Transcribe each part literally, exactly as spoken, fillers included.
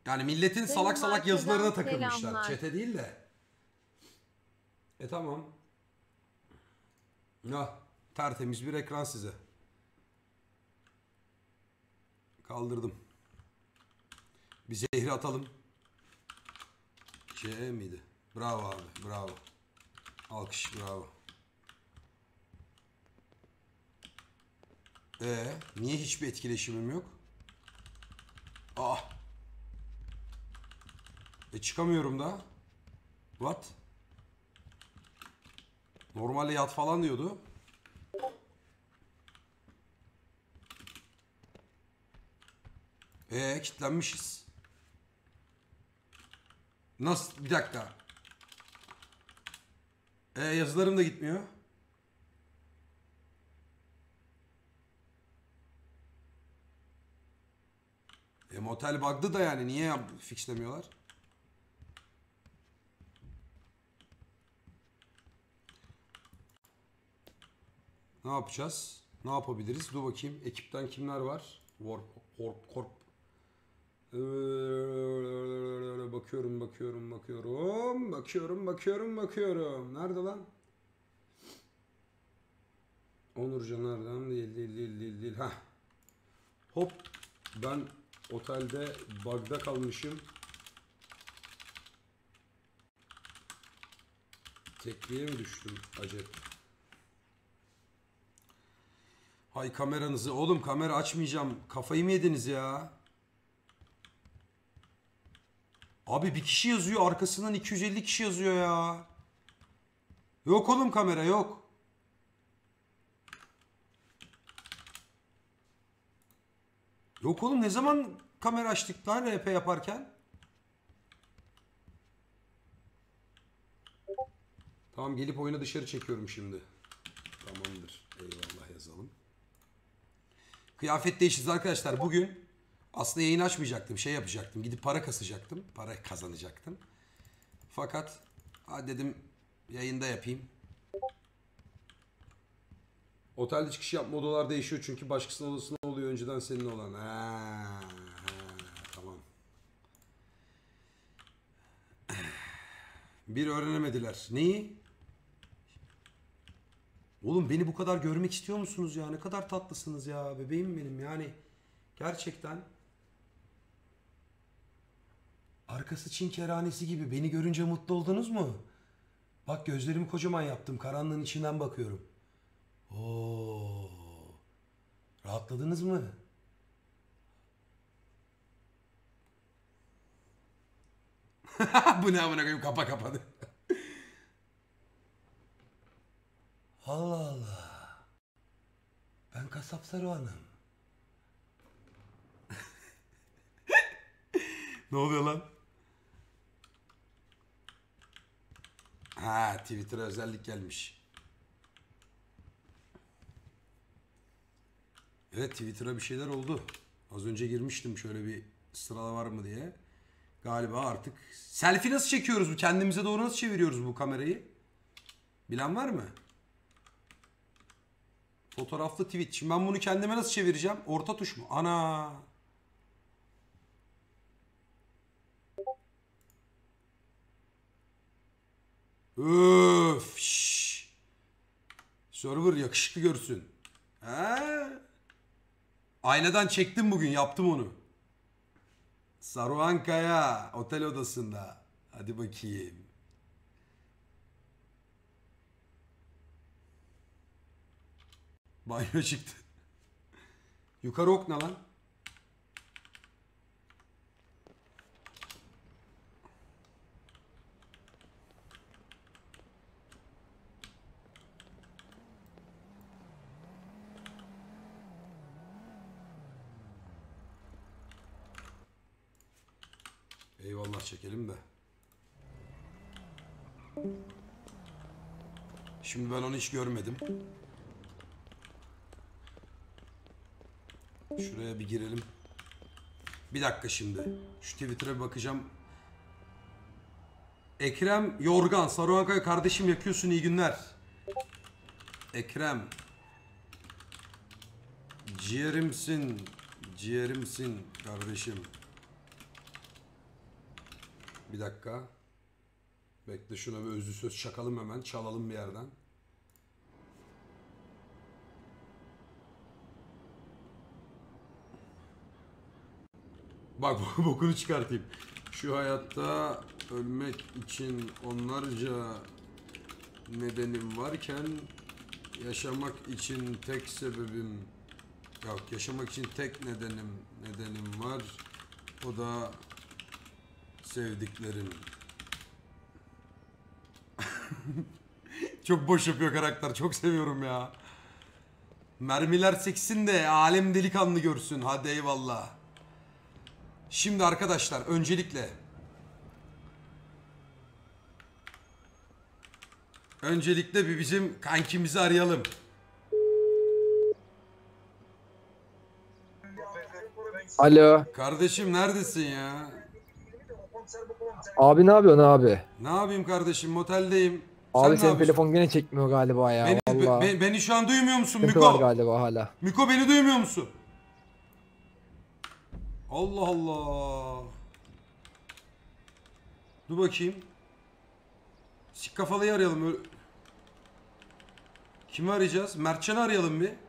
Yani milletin Benim salak salak yazılarına markadan takılmışlar. selamlar. Çete değil de. E tamam. Ya tertemiz bir ekran size. Kaldırdım. Bir zehri atalım. C miydi? Bravo abi, bravo. Alkış, bravo. Ee, niye hiçbir etkileşimim yok? Ah. E çıkamıyorum da. What? Normalde yat falan diyordu. Ee, kilitlenmişiz. Nasıl? Bir dakika. Ee, yazılarım da gitmiyor. E, motel bug'dı da yani. Niye fixlemiyorlar? Ne yapacağız? Ne yapabiliriz? Dur bakayım. Ekipten kimler var? Warp, Warp, Corp. Ee, bakıyorum, bakıyorum, bakıyorum. Bakıyorum, bakıyorum, bakıyorum. Nerede lan? Onurcan nereden? Değil, değil, değil, değil, değil. Heh. Hop. Ben otelde bug'da kalmışım. Tekliğe mi düştüm acep? Hay kameranızı. Oğlum kamera açmayacağım. Kafayı mı yediniz ya? Abi bir kişi yazıyor. Arkasından iki yüz elli kişi yazıyor ya. Yok oğlum kamera yok. Yok oğlum ne zaman kamera açtık lan R P yaparken? Tamam gelip oyunu dışarı çekiyorum şimdi. Tamamdır. Eyvallah yazalım. Kıyafet değiştirdi arkadaşlar. Bugün aslında yayın açmayacaktım. Şey yapacaktım. Gidip para kasacaktım. Para kazanacaktım. Fakat ha dedim yayında yapayım. Otelde çıkış yapma odalar değişiyor çünkü başkasının odasında oluyor önceden senin olan. Ha, ha, tamam. Bir öğrenemediler. Neyi? Oğlum beni bu kadar görmek istiyor musunuz ya? Ne kadar tatlısınız ya. Bebeğim benim yani. Gerçekten. Arkası Çin kerhanesi gibi. Beni görünce mutlu oldunuz mu? Bak gözlerimi kocaman yaptım. Karanlığın içinden bakıyorum. Oo. Rahatladınız mı? Bu ne amına koyayım kapa kapadı. Allah Allah. Ben kasap Saruhan'ım. Ne oluyor lan? Ha Twitter'a özellik gelmiş. Evet Twitter'a bir şeyler oldu. Az önce girmiştim şöyle bir sırala var mı diye. Galiba artık. Selfie nasıl çekiyoruz bu? Kendimize doğru nasıl çeviriyoruz bu kamerayı? Bilen var mı? Fotoğraflı tweet. Şimdi ben bunu kendime nasıl çevireceğim? Orta tuş mu? Ana. Öf. Şş. Server yakışıklı görsün. He? Aynadan çektim bugün. Yaptım onu. Saruhan Kaya. Otel odasında. Hadi bakayım. Banyo çıktı. Yukarı ok ne lan? Eyvallah çekelim de. Şimdi ben onu hiç görmedim. Şuraya bir girelim. Bir dakika şimdi. Şu Twitter'a bir bakacağım. Ekrem Yorgan. Saruhan Kaya kardeşim yakıyorsun iyi günler. Ekrem. Ciğerimsin. Ciğerimsin kardeşim. Bir dakika. Bekle şuna bir özlü söz çakalım hemen. Çalalım bir yerden. Bak bokunu çıkartayım. Şu hayatta ölmek için onlarca nedenim varken yaşamak için tek sebebim yok. Yaşamak için tek nedenim nedenim var. O da sevdiklerim. Çok boş yapıyor karakter. Çok seviyorum ya. Mermiler seksin de alem delikanlı görsün. Hadi eyvallah. Şimdi arkadaşlar öncelikle Öncelikle bir bizim kankimizi arayalım. Alo. Kardeşim neredesin ya? Abi ne yapıyorsun abi? Ne yapayım kardeşim, moteldeyim. Abi Sen ne senin yapıyorsun? telefon gene çekmiyor galiba ya. Beni, Vallahi. be- beni şu an duymuyor musun Sıkıntı var Miko? galiba hala. Miko beni duymuyor musun? Allah Allah. Dur bakayım. Sik kafalıyı arayalım. Öyle- Kimi arayacağız? Mertcan'ı arayalım bir.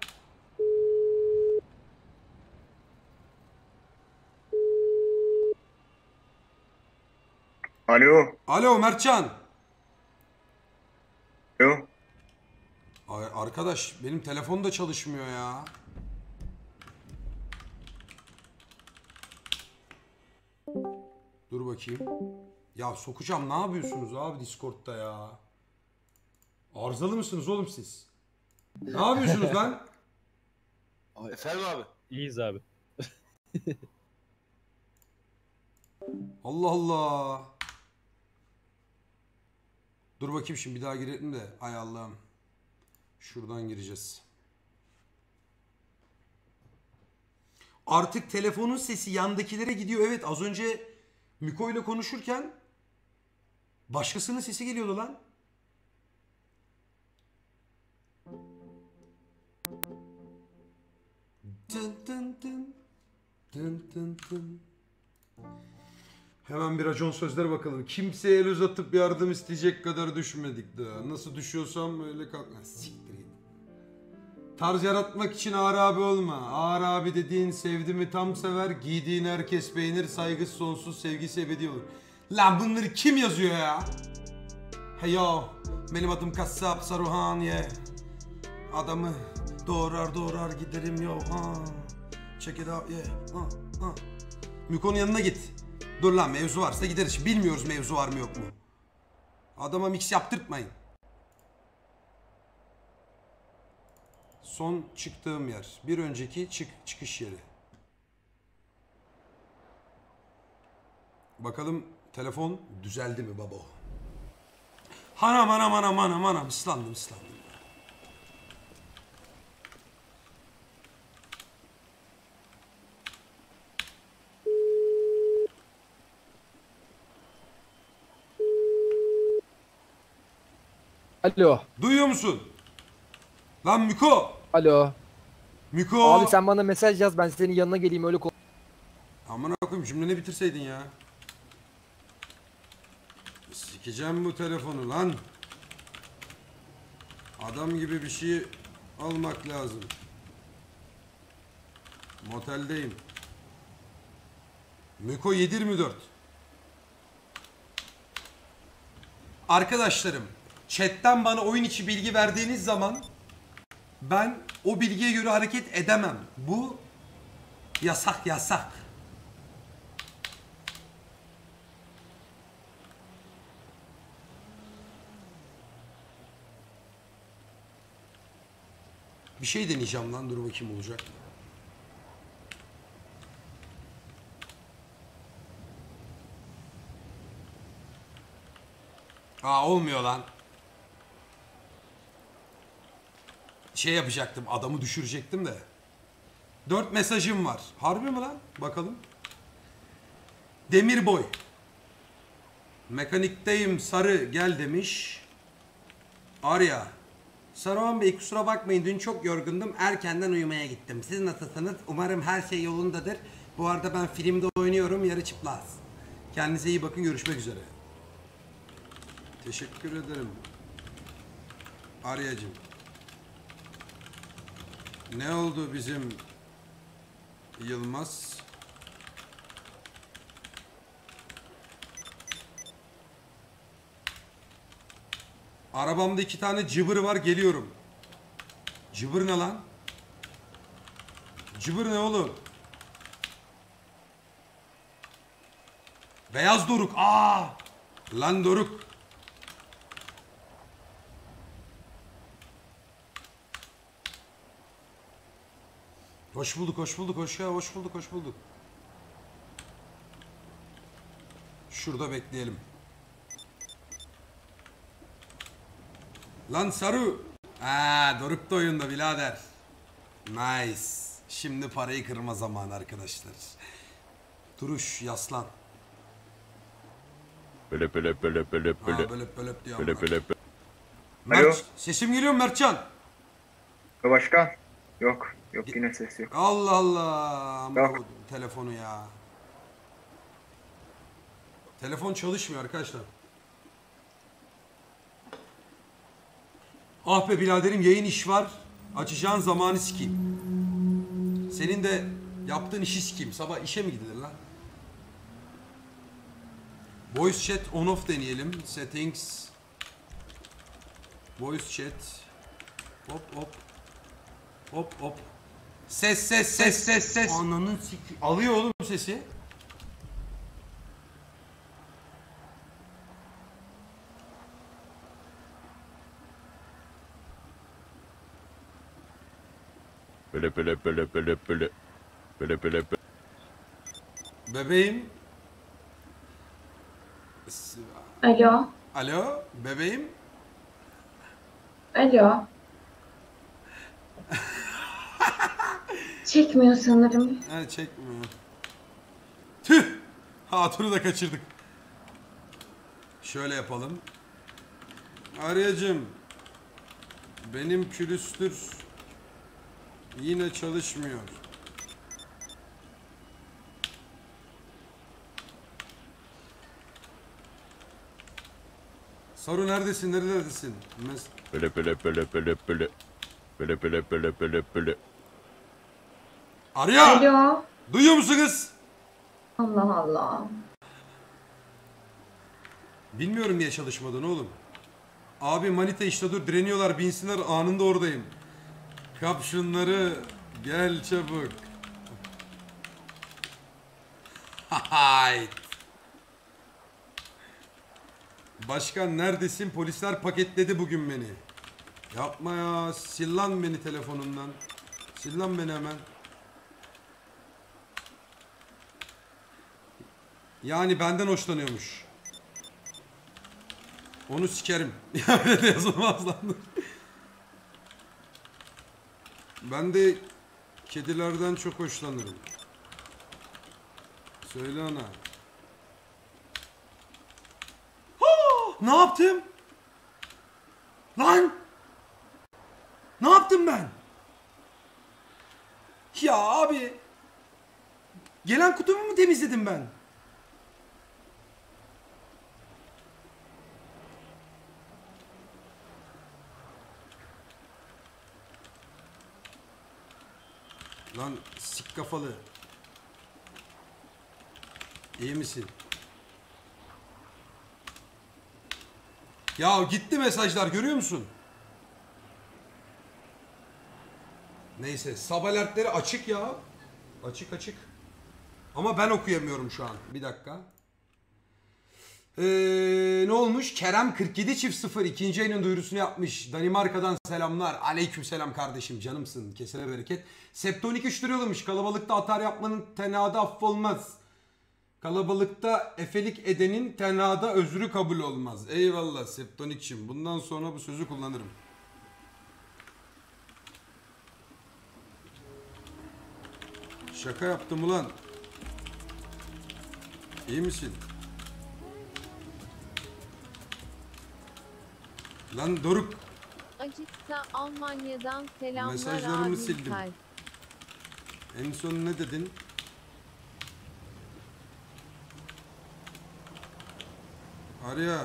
Alo. Alo Mertcan. Alo. Ay arkadaş benim telefon da çalışmıyor ya. Dur bakayım. Ya sokacağım, ne yapıyorsunuz abi Discord'da ya? Arızalı mısınız oğlum siz? Ne yapıyorsunuz lan? Efendim abi. İyiyiz abi. Allah Allah. Dur bakayım şimdi bir daha girelim de. Ay Allah'ım. Şuradan gireceğiz. Artık telefonun sesi yandakilere gidiyor. Evet, az önce Miko ile konuşurken başkasının sesi geliyordu lan. Dın dın dın. Dın dın dın. Hemen bir racon sözlere bakalım. Kimseye el uzatıp yardım isteyecek kadar düşmedik daha. Nasıl düşüyorsam öyle kalk... Ha, siktir git. Tarz yaratmak için ağır abi olma. Ağır abi dediğin sevdi mi tam sever. Giydiğin herkes beğenir. Saygısı sonsuz, sevgisi ebedi olur. Lan bunları kim yazıyor ya? Hey yo. Benim adım Kassap Saruhan ye. Yeah. Adamı doğrar doğrar giderim yo. Ha. Check it out yeah. Ha. Ha. Miko'nun yanına git. Dur lan, mevzu varsa gideriz. Bilmiyoruz mevzu var mı yok mu. Adama mix yaptırtmayın. Son çıktığım yer. Bir önceki çık çıkış yeri. Bakalım telefon düzeldi mi babo? Hanam hanam hanam hanam hanam ıslandım ıslandım. Alo. Duyuyor musun? Lan Miko! Alo. Miko! Abi sen bana mesaj yaz, ben senin yanına geleyim öyle konuş. Aman koyayım, cümleni bitirseydin ya. Sikeceğim bu telefonu lan. Adam gibi bir şey almak lazım. Moteldeyim. Miko yedi yirmi dört. Arkadaşlarım, chatten bana oyun içi bilgi verdiğiniz zaman ben o bilgiye göre hareket edemem. Bu yasak yasak. Bir şey deneyeceğim lan, dur bakayım olacak. Aa olmuyor lan. Şey yapacaktım, adamı düşürecektim de. Dört mesajım var. Harbi mi lan? Bakalım. Demirboy. Mekanikteyim sarı gel demiş. Arya. Saruhan Bey kusura bakmayın, dün çok yorgundum, erkenden uyumaya gittim. Siz nasılsınız? Umarım her şey yolundadır. Bu arada ben filmde oynuyorum, yarı çıplaz. kendinize iyi bakın. Görüşmek üzere. Teşekkür ederim. Aryacığım. Ne oldu bizim Yılmaz? Arabamda iki tane cıbır var, geliyorum. Cıbır ne lan? Cıbır ne oğlum? Beyaz Doruk. Aa! Lan Doruk. Hoş bulduk, hoş bulduk, hoş ya, hoş bulduk, hoş bulduk. Şurada bekleyelim. Lan Saru. Aa, Doruk da oyunda birader. Nice. Şimdi parayı kırma zamanı arkadaşlar. Duruş, yaslan. Böyle böyle böyle böyle Ha, böyle böyle böyle diyor. böyle böyle böyle. Mert, Alo. sesim geliyor mu Mertcan? Başkan. Yok. Yok yine ses yok. Allah Allah. Ama Yok. bu telefonu ya. Telefon çalışmıyor arkadaşlar. Ah be biraderim, yayın iş var. Açacağın zamanı sikeyim. Senin de yaptığın işi sikeyim. Sabah işe mi gidilir lan? Voice chat on off deneyelim. Settings. Voice chat. Hop hop. Hop hop. Ses ses ses ses ses. Ananın siki. Alıyor oğlum sesi. Böyle böyle böyle böyle böyle böyle böyle böyle. Bebeğim. Alo, Alo bebeğim. alo. Çekmiyor sanırım. Ha, çekmiyor. Tüh. Hatunu da kaçırdık. Şöyle yapalım. Aryacığım. Benim külüstür yine çalışmıyor. Saru neredesin? Neredesin? Mes Böyle böyle böyle böyle böyle böyle böyle böyle böyle böyle. Arya! Alo. Duyuyor musun kız? Allah Allah. Bilmiyorum niye çalışmadın oğlum. Abi manita işte, dur direniyorlar, binsinler, anında oradayım. Kap şunları, gel çabuk. Hayt. Başkan neredesin? Polisler paketledi bugün beni. Yapma ya. Sil lan beni telefonumdan. Sil lan beni hemen. Yani benden hoşlanıyormuş. Onu sikerim. Ya öyle de yazılmaz lan. Ben de kedilerden çok hoşlanırım. Söyle ona. Ne yaptım? Lan! Ne yaptım ben? Ya abi. Gelen kutumu mu temizledim ben? Lan sik kafalı. İyi misin? Ya gitti mesajlar, görüyor musun? Neyse, sub alertleri açık ya. Açık açık. Ama ben okuyamıyorum şu an. Bir dakika. Ee, ne olmuş? Kerem kırk yedi çift sıfır ikinci ayının duyurusunu yapmış. Danimarka'dan selamlar. Aleyküm selam kardeşim, canımsın. Kesene bereket. Septonik üç lira yollamış. Kalabalıkta atar yapmanın tenhada affolmaz. Kalabalıkta efelik edenin tenhada özrü kabul olmaz. Eyvallah Septonik'cim. Bundan sonra bu sözü kullanırım. Şaka yaptım ulan. İyi misin? Lan Doruk. Acıksa Almanya'dan selamlar Mesajlarımı abi. sildim. Kalp. En son ne dedin? Arya.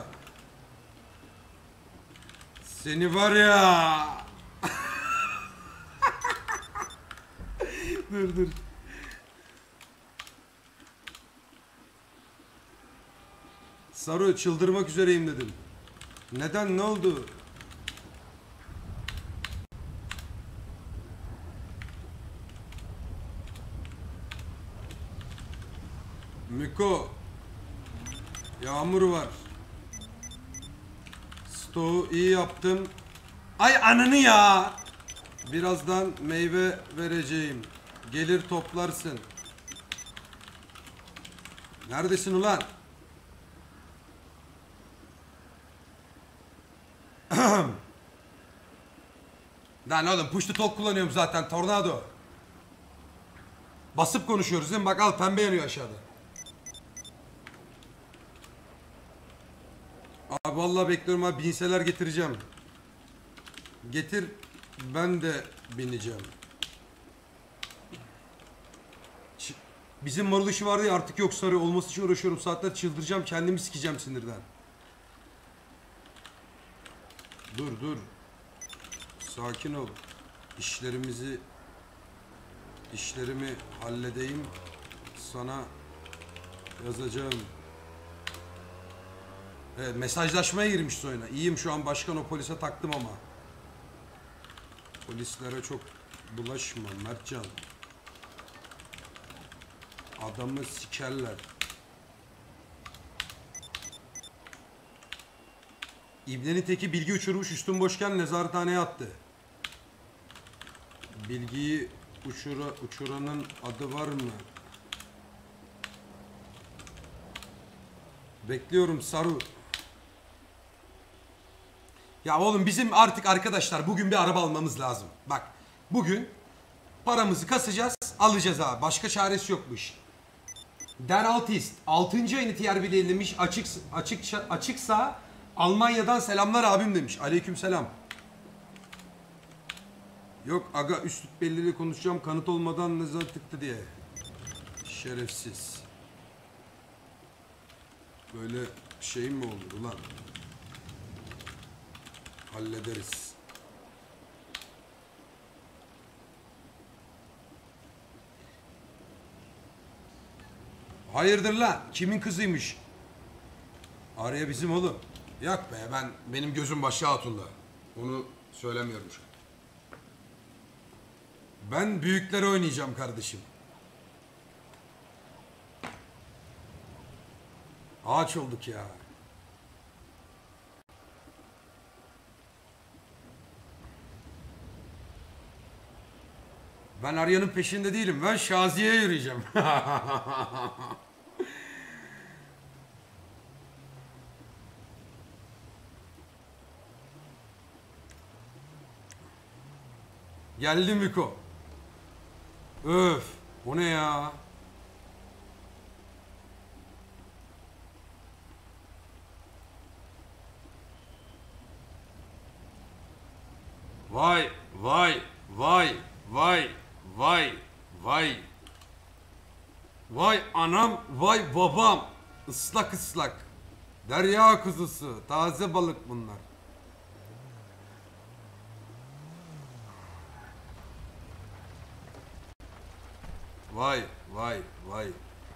Seni var ya. Dur dur. Saru çıldırmak üzereyim dedim. Neden, ne oldu? Miko. Yağmur var. Stoğu iyi yaptım. Ay ananı ya. Birazdan meyve vereceğim. Gelir toplarsın. Neredesin ulan? Lan oğlum push to talk kullanıyorum zaten, tornado. Basıp konuşuyoruz değil mi? Bak al, pembe yanıyor aşağıda. Abi vallahi bekliyorum abi, binseler getireceğim. Getir, ben de bineceğim. Ç- Bizim marul işi vardı ya, artık yok. Sarı olması için uğraşıyorum saatler, çıldıracağım, kendimi sikeceğim sinirden. Dur dur. Sakin ol. İşlerimizi işlerimi halledeyim. Sana yazacağım. Evet, mesajlaşmaya girmiş oyuna. İyiyim şu an başkan, o polise taktım ama. Polislere çok bulaşma Mertcan. Adamı sikerler. İbnenin teki bilgi uçurmuş, üstün boşken nezarethaneye attı. Bilgiyi uçura, uçuranın adı var mı? Bekliyorum Saru. Ya oğlum bizim artık arkadaşlar bugün bir araba almamız lazım. Bak bugün paramızı kasacağız, alacağız abi. Başka çaresi yok bu iş. Der Altist altıncı ayını T R B'de yenilemiş, açık açık açıksa Almanya'dan selamlar abim demiş. Aleykümselam. Yok aga, üst rütbeliyle konuşacağım kanıt olmadan ne zaman tıktı diye. Şerefsiz. Böyle şey mi olur ulan? Hallederiz. Hayırdır lan? Kimin kızıymış? Araya bizim oğlum. Yok be, ben benim gözüm başka hatunda. Onu söylemiyorum şu an. Ben büyükleri oynayacağım kardeşim. Ağaç olduk ya. Ben Arya'nın peşinde değilim. Ben Şaziye'ye yürüyeceğim. Geldi Miko. Öf. O ne ya? Vay vay vay vay vay vay. Vay anam vay babam. Islak ıslak. Derya kuzusu. Taze balık bunlar. Vay vay vay.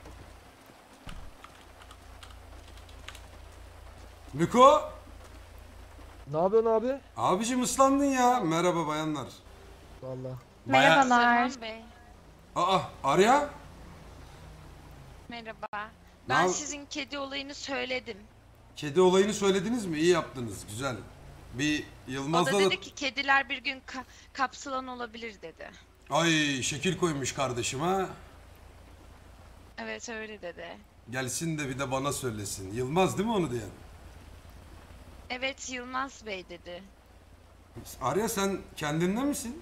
Miko. Ne yapıyorsun abi? Abicim ıslandın ya. Merhaba bayanlar. Vallahi. Merhabalar. Serhan Bey, Aa Arya. merhaba. Ne Ben yap- sizin kedi olayını söyledim. Kedi olayını söylediniz mi? İyi yaptınız. Güzel. Bir O Yılmaz'la da da... dedi ki kediler bir gün ka- kapsılan olabilir dedi. Ay şekil koymuş kardeşim ha. Evet öyle dedi. Gelsin de bir de bana söylesin. Yılmaz değil mi onu diyen? Evet Yılmaz Bey dedi. Arya sen kendinde misin?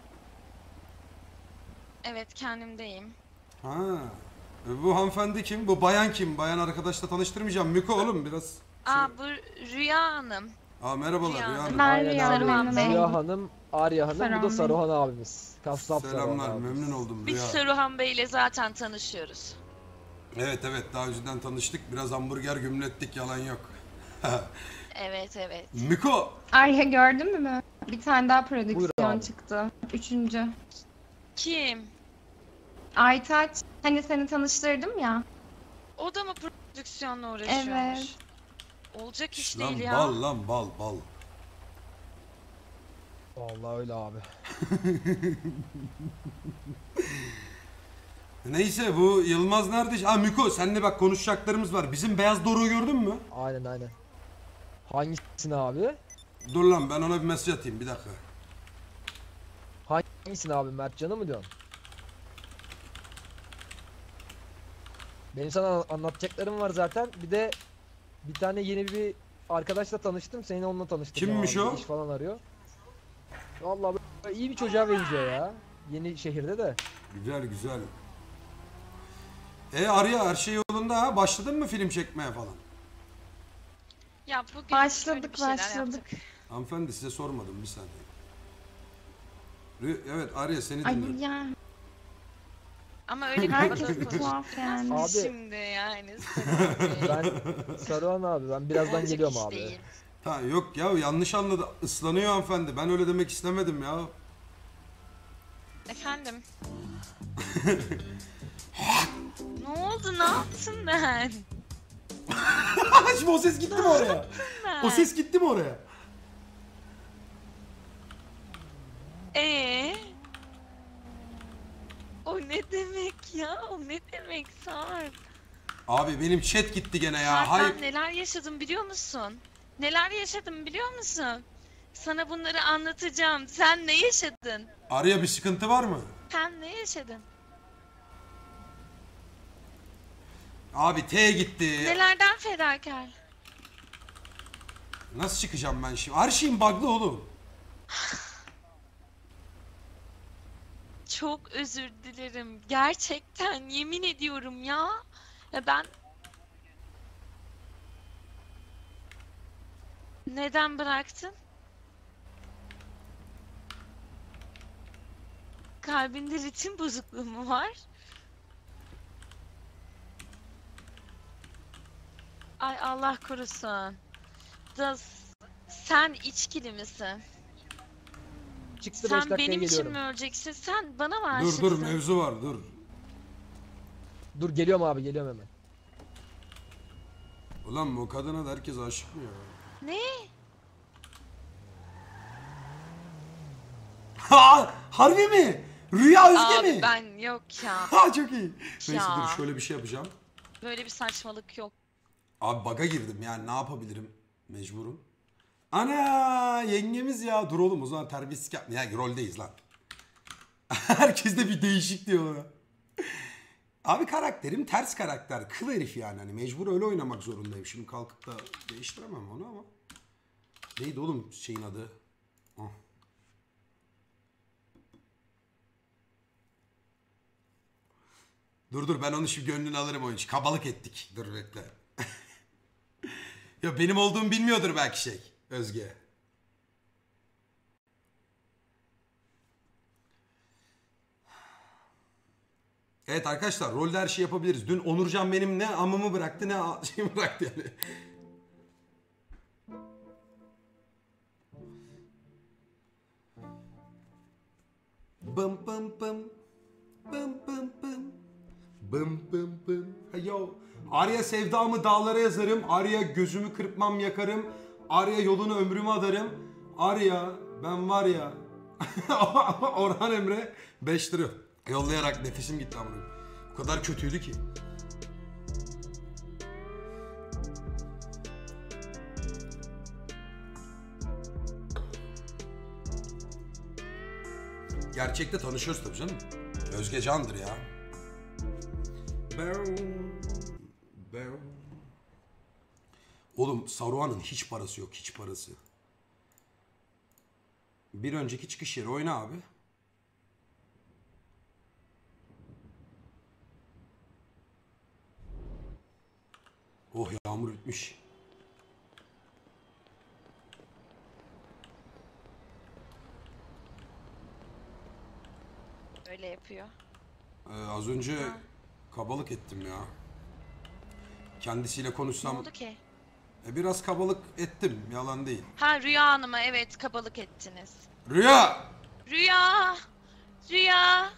Evet kendimdeyim. Ha. E, Bu hanımefendi kim? Bu bayan kim? Bayan arkadaşla tanıştırmayacağım. Miko oğlum biraz. Aa bu Rüya Hanım. Aa merhabalar Rüya Rüya Hanım. Ben Aynen Rüya abi. Saruhan Bey. Rüya Hanım, Arya Hanım, bu da Saruhan Bey. Saruhan abimiz. Kasap Selamlar, Saruhan abimiz. memnun oldum Biz Rüya. Saruhan Bey ile zaten tanışıyoruz. Evet evet, daha önceden tanıştık. Biraz hamburger gümlettik, yalan yok. Evet evet. Miko. Arya gördün mü? Bir tane daha Buyur prodüksiyon abi. çıktı. Üçüncü. Kim? Aytaç. Hani seni tanıştırdım ya. O da mı prodüksiyonla uğraşıyormuş? Evet. Olacak iş Lan değil ya. bal lan bal bal. Vallahi öyle abi. Neyse bu Yılmaz nerede? Ha Miko seninle bak konuşacaklarımız var. Bizim Beyaz Doruk'u gördün mü? Aynen aynen. Hangisini abi? Dur lan ben ona bir mesaj atayım bir dakika. Hangisini abi? Mertcan'ı mı diyorsun? Benim sana anlatacaklarım var zaten. Bir de bir tane yeni bir arkadaşla tanıştım. Seni onunla tanıştırdım. Kimmiş abi. o? İş falan arıyor. Vallahi böyle iyi bir çocuğa benziyor ya. Yeni şehirde de. Güzel güzel. E Arya her şey yolunda ha? Başladın mı film çekmeye falan? Ya bugün Başladık, şöyle bir şeyler başladık. yaptık. Hanımefendi size sormadım bir saniye. Rü- Evet Arya seni Ay dinliyorum. ya. Ama öyle bir Herkes havada bir tuhaf yani. Abi. şimdi yani. Sedat Bey. Ben Saruhan abi ben birazdan Olacak geliyorum iş abi. değil. Ha, yok ya yanlış anladı. Islanıyor hanımefendi. Ben öyle demek istemedim ya. Efendim? Ne oldu? Ne yaptın ben? Şimdi o ses gitti mi oraya? O ses gitti mi oraya? Ee? O ne demek ya? O ne demek Sarp? Abi benim chat gitti gene ya. Sarp, Hayır. ben neler yaşadım biliyor musun? Neler yaşadım biliyor musun? Sana bunları anlatacağım. Sen ne yaşadın? Arya bir sıkıntı var mı? Sen ne yaşadın? Abi T gitti. Nelerden fedakar? Nasıl çıkacağım ben şimdi? Her şeyim bug'lı oğlum. Çok özür dilerim. Gerçekten yemin ediyorum ya. Ya ben... Neden bıraktın? Kalbinde ritim bozukluğu mu var? Ay Allah korusun. Da sen içkili misin? Çıktı beş Sen dakikaya benim için geliyorum. mi öleceksin? Sen bana mı Dur aşıksın? dur mevzu var dur. Dur geliyorum abi geliyorum hemen. Ulan bu kadına da herkes aşık mı ya? Ne? Ha harbi mi? Rüya Özge Abi mi? ben yok ya. Ha çok iyi. Neyse Ya. dur şöyle bir şey yapacağım. Böyle bir saçmalık yok. Abi baga girdim yani ne yapabilirim? Mecburum. Ana yengemiz ya. Dur oğlum o zaman terbiyesizlik yapma. Yani roldeyiz lan. Herkes de bir değişik diyor ona. Abi karakterim ters karakter. Kıl herif yani. Hani mecbur öyle oynamak zorundayım. Şimdi kalkıp da değiştiremem onu ama. Neydi oğlum şeyin adı? Oh. Dur dur ben onu şimdi gönlünü alırım oyuncu. Kabalık ettik. Dur bekle. Ya benim olduğumu bilmiyordur belki şey. Özge. Evet arkadaşlar rolde her şey yapabiliriz. Dün Onurcan benim ne amımı bıraktı ne a- şeyimi bıraktı yani. Bım bım bım. Bım bım bım. Bım bım bım. Ha, yo. Arya sevdamı dağlara yazarım. Arya gözümü kırpmam yakarım. Arya yolunu ömrümü adarım. Arya ben var ya. Orhan Emre beş lira yollayarak nefesim gitti amına. O kadar kötüydü ki. Gerçekte tanışıyoruz tabii canım. Özge Can'dır ya. Oğlum Saruhan'ın hiç parası yok, hiç parası. Bir önceki çıkış yeri oyna abi. Oh yağmur bitmiş. Öyle yapıyor. Ee, az önce Ha. kabalık ettim ya. Kendisiyle Ne konuşsam oldu ki? E, biraz kabalık ettim, yalan değil. Ha Rüya Hanım'a evet kabalık ettiniz. Rüya! Rüya! Rüya!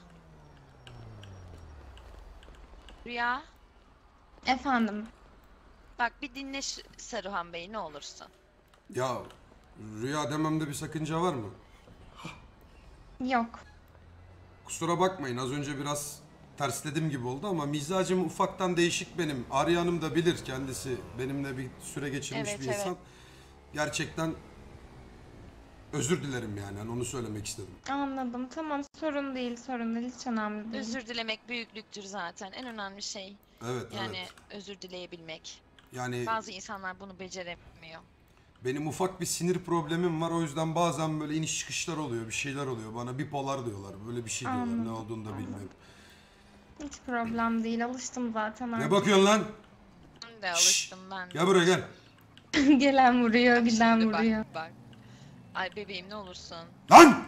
Rüya! Efendim. Bak bir dinle şu Saruhan Bey ne olursun. Ya Rüya dememde bir sakınca var mı? Yok. Kusura bakmayın, az önce biraz tersledim gibi oldu ama mizacım ufaktan değişik benim. Arya Hanım da bilir, kendisi benimle bir süre geçirmiş Evet, bir evet. insan. Gerçekten özür dilerim yani, hani onu söylemek istedim. Anladım. Tamam, sorun değil, sorun değil. Hiç önemli değil. Özür dilemek büyüklüktür zaten. En önemli şey Evet, yani evet. özür dileyebilmek. Yani Bazı insanlar bunu beceremiyor. benim ufak bir sinir problemim var, o yüzden bazen böyle iniş çıkışlar oluyor, bir şeyler oluyor. Bana bipolar diyorlar, böyle bir şey diyorlar. Ne Anladım, olduğunu da bilmiyorum. Hiç problem değil. Alıştım zaten Ne artık. bakıyorsun lan? Ben de alıştım ben de. Gel buraya gel. Gelen vuruyor, Bak giden şimdi, bak, vuruyor. bak. Ay bebeğim ne olursun. Lan!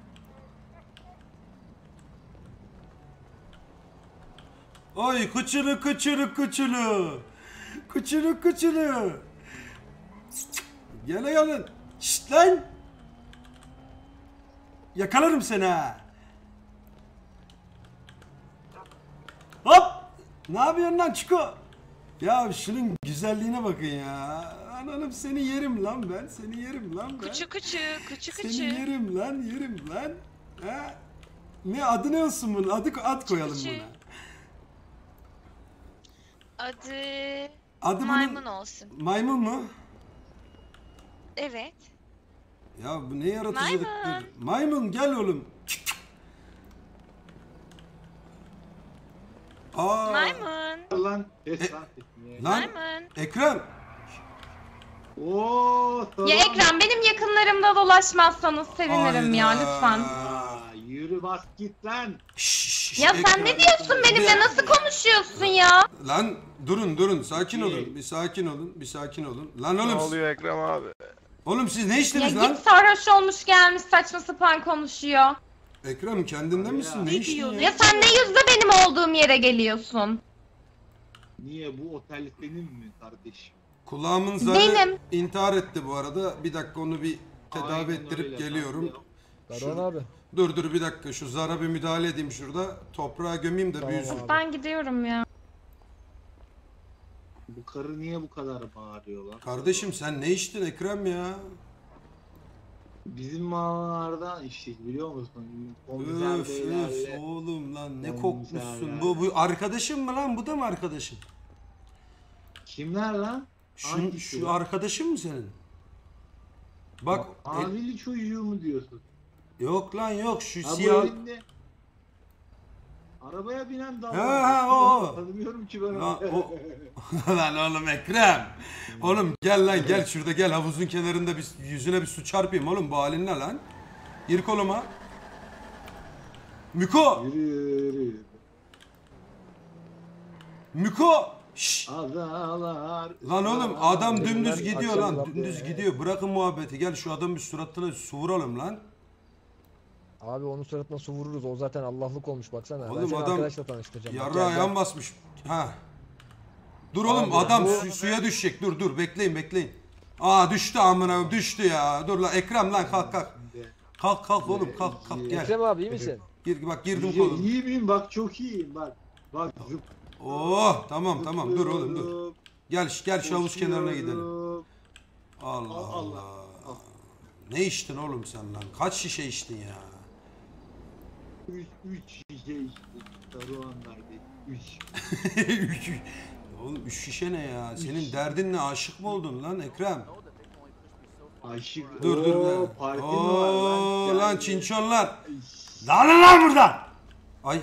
Ay kıçını kıçını kıçını. Kıçını kıçını. Gel gelin. Şşt lan. Yakalarım seni ha. Hop. Ne yapıyorsun lan Çiko? Ya şunun güzelliğine bakın ya. Ananım seni yerim lan ben. Seni yerim lan ben. Küçük küçük küçük Seni küçük. yerim lan, yerim lan. Ha? Ne adı ne olsun bunun? Adı ad koyalım Küçük. buna. Adı Adı maymun bunun olsun. maymun mu? Evet. Ya bu ne yaratıcılıktır. Maymun. Maymun gel oğlum. Aa, Maymun. Lan. E, lan Maymun. Ekrem. Oo, tamam. Ya Ekrem, benim yakınlarımda dolaşmazsanız sevinirim ya, Hayda. lütfen. Aa, yürü bas git lan. Şşş, Ya sen Ekrem. ne diyorsun benimle? Nasıl konuşuyorsun ya? Lan durun durun sakin İyi. olun. Bir sakin olun. Bir sakin olun. Lan oğlum. Ne oluyor Ekrem abi? Oğlum siz ne Ya içtiniz lan? git, sarhoş olmuş gelmiş saçma sapan konuşuyor. Ekrem kendinde Ya. misin? Ne Ne içtin diyor, ya? ne Ya sen ne yüzle benim olduğum yere geliyorsun? Niye bu otel senin mi kardeşim? Kulağımın zarı Benim. intihar etti bu arada. Bir dakika onu bir tedavi Aynen ettirip öyle, geliyorum. ben de- Saruhan abi. Dur dur bir dakika şu zara bir müdahale edeyim şurada. Toprağa gömeyim de Tamam büyüsün. abi. Ben gidiyorum ya. Bu karı niye bu kadar bağırıyor lan? Kardeşim sen ne içtin Ekrem ya? Bizim mağaralardan içtik biliyor musun? Komiser Öf öf beylerle. oğlum lan ne Komiser kokmuşsun. ya. Bu, bu arkadaşın mı lan? Bu da mı arkadaşın? Kimler lan? Şu, Hangisi şu lan? arkadaşın mı senin? Bak el- Avili çocuğu mu diyorsun? yok lan yok şu Ha bu siyah. elinde. Arabaya binen dal. Ha, ha, o, o. Tanımıyorum ki ben onu. Lan, o... lan oğlum Ekrem. Oğlum gel lan gel şurada gel havuzun kenarında bir yüzüne bir su çarpayım oğlum bu halin ne lan? Gir koluma. Miko! Yürü yürü. Miko! Şşş! Adalar. Lan oğlum adam Bunlar dümdüz gidiyor akşam lan yapıyor dümdüz ya. gidiyor. Bırakın muhabbeti gel şu adamın bir suratına su vuralım lan. Abi onun suratına su vururuz. O zaten Allah'lık olmuş baksana. Oğlum ben seni adam arkadaşla tanıştıracağım. Bak, Yarra gel, gel. ayağım basmış. Ha. Dur oğlum Abi, adam bu- su- suya düşecek. Dur dur bekleyin bekleyin. Aa düştü amına düştü ya. Dur lan Ekrem lan kalk kalk. Kalk kalk oğlum kalk kalk gel. Ekrem abi iyi misin? Gir bak girdim İyi, kolum. iyi miyim? Bak çok iyiyim bak. Bak zıp. Oh tamam tamam dur oğlum dur. zıplıyorum, Gel gel şu havuz kenarına gidelim. koşuyorum. Allah Allah, Allah. Allah. Ne içtin oğlum sen lan? Kaç şişe içtin ya? Üç, üç şişe içtim. Saruhan'daydı. Üç. Üç- oğlum üç şişe ne ya? Senin derdin ne? Aşık mı oldun lan Ekrem? Aşık. Dur dur. Oo, dur. parti mi var Oo lan? lan Gel. çinçonlar. Lan lan buradan. Ay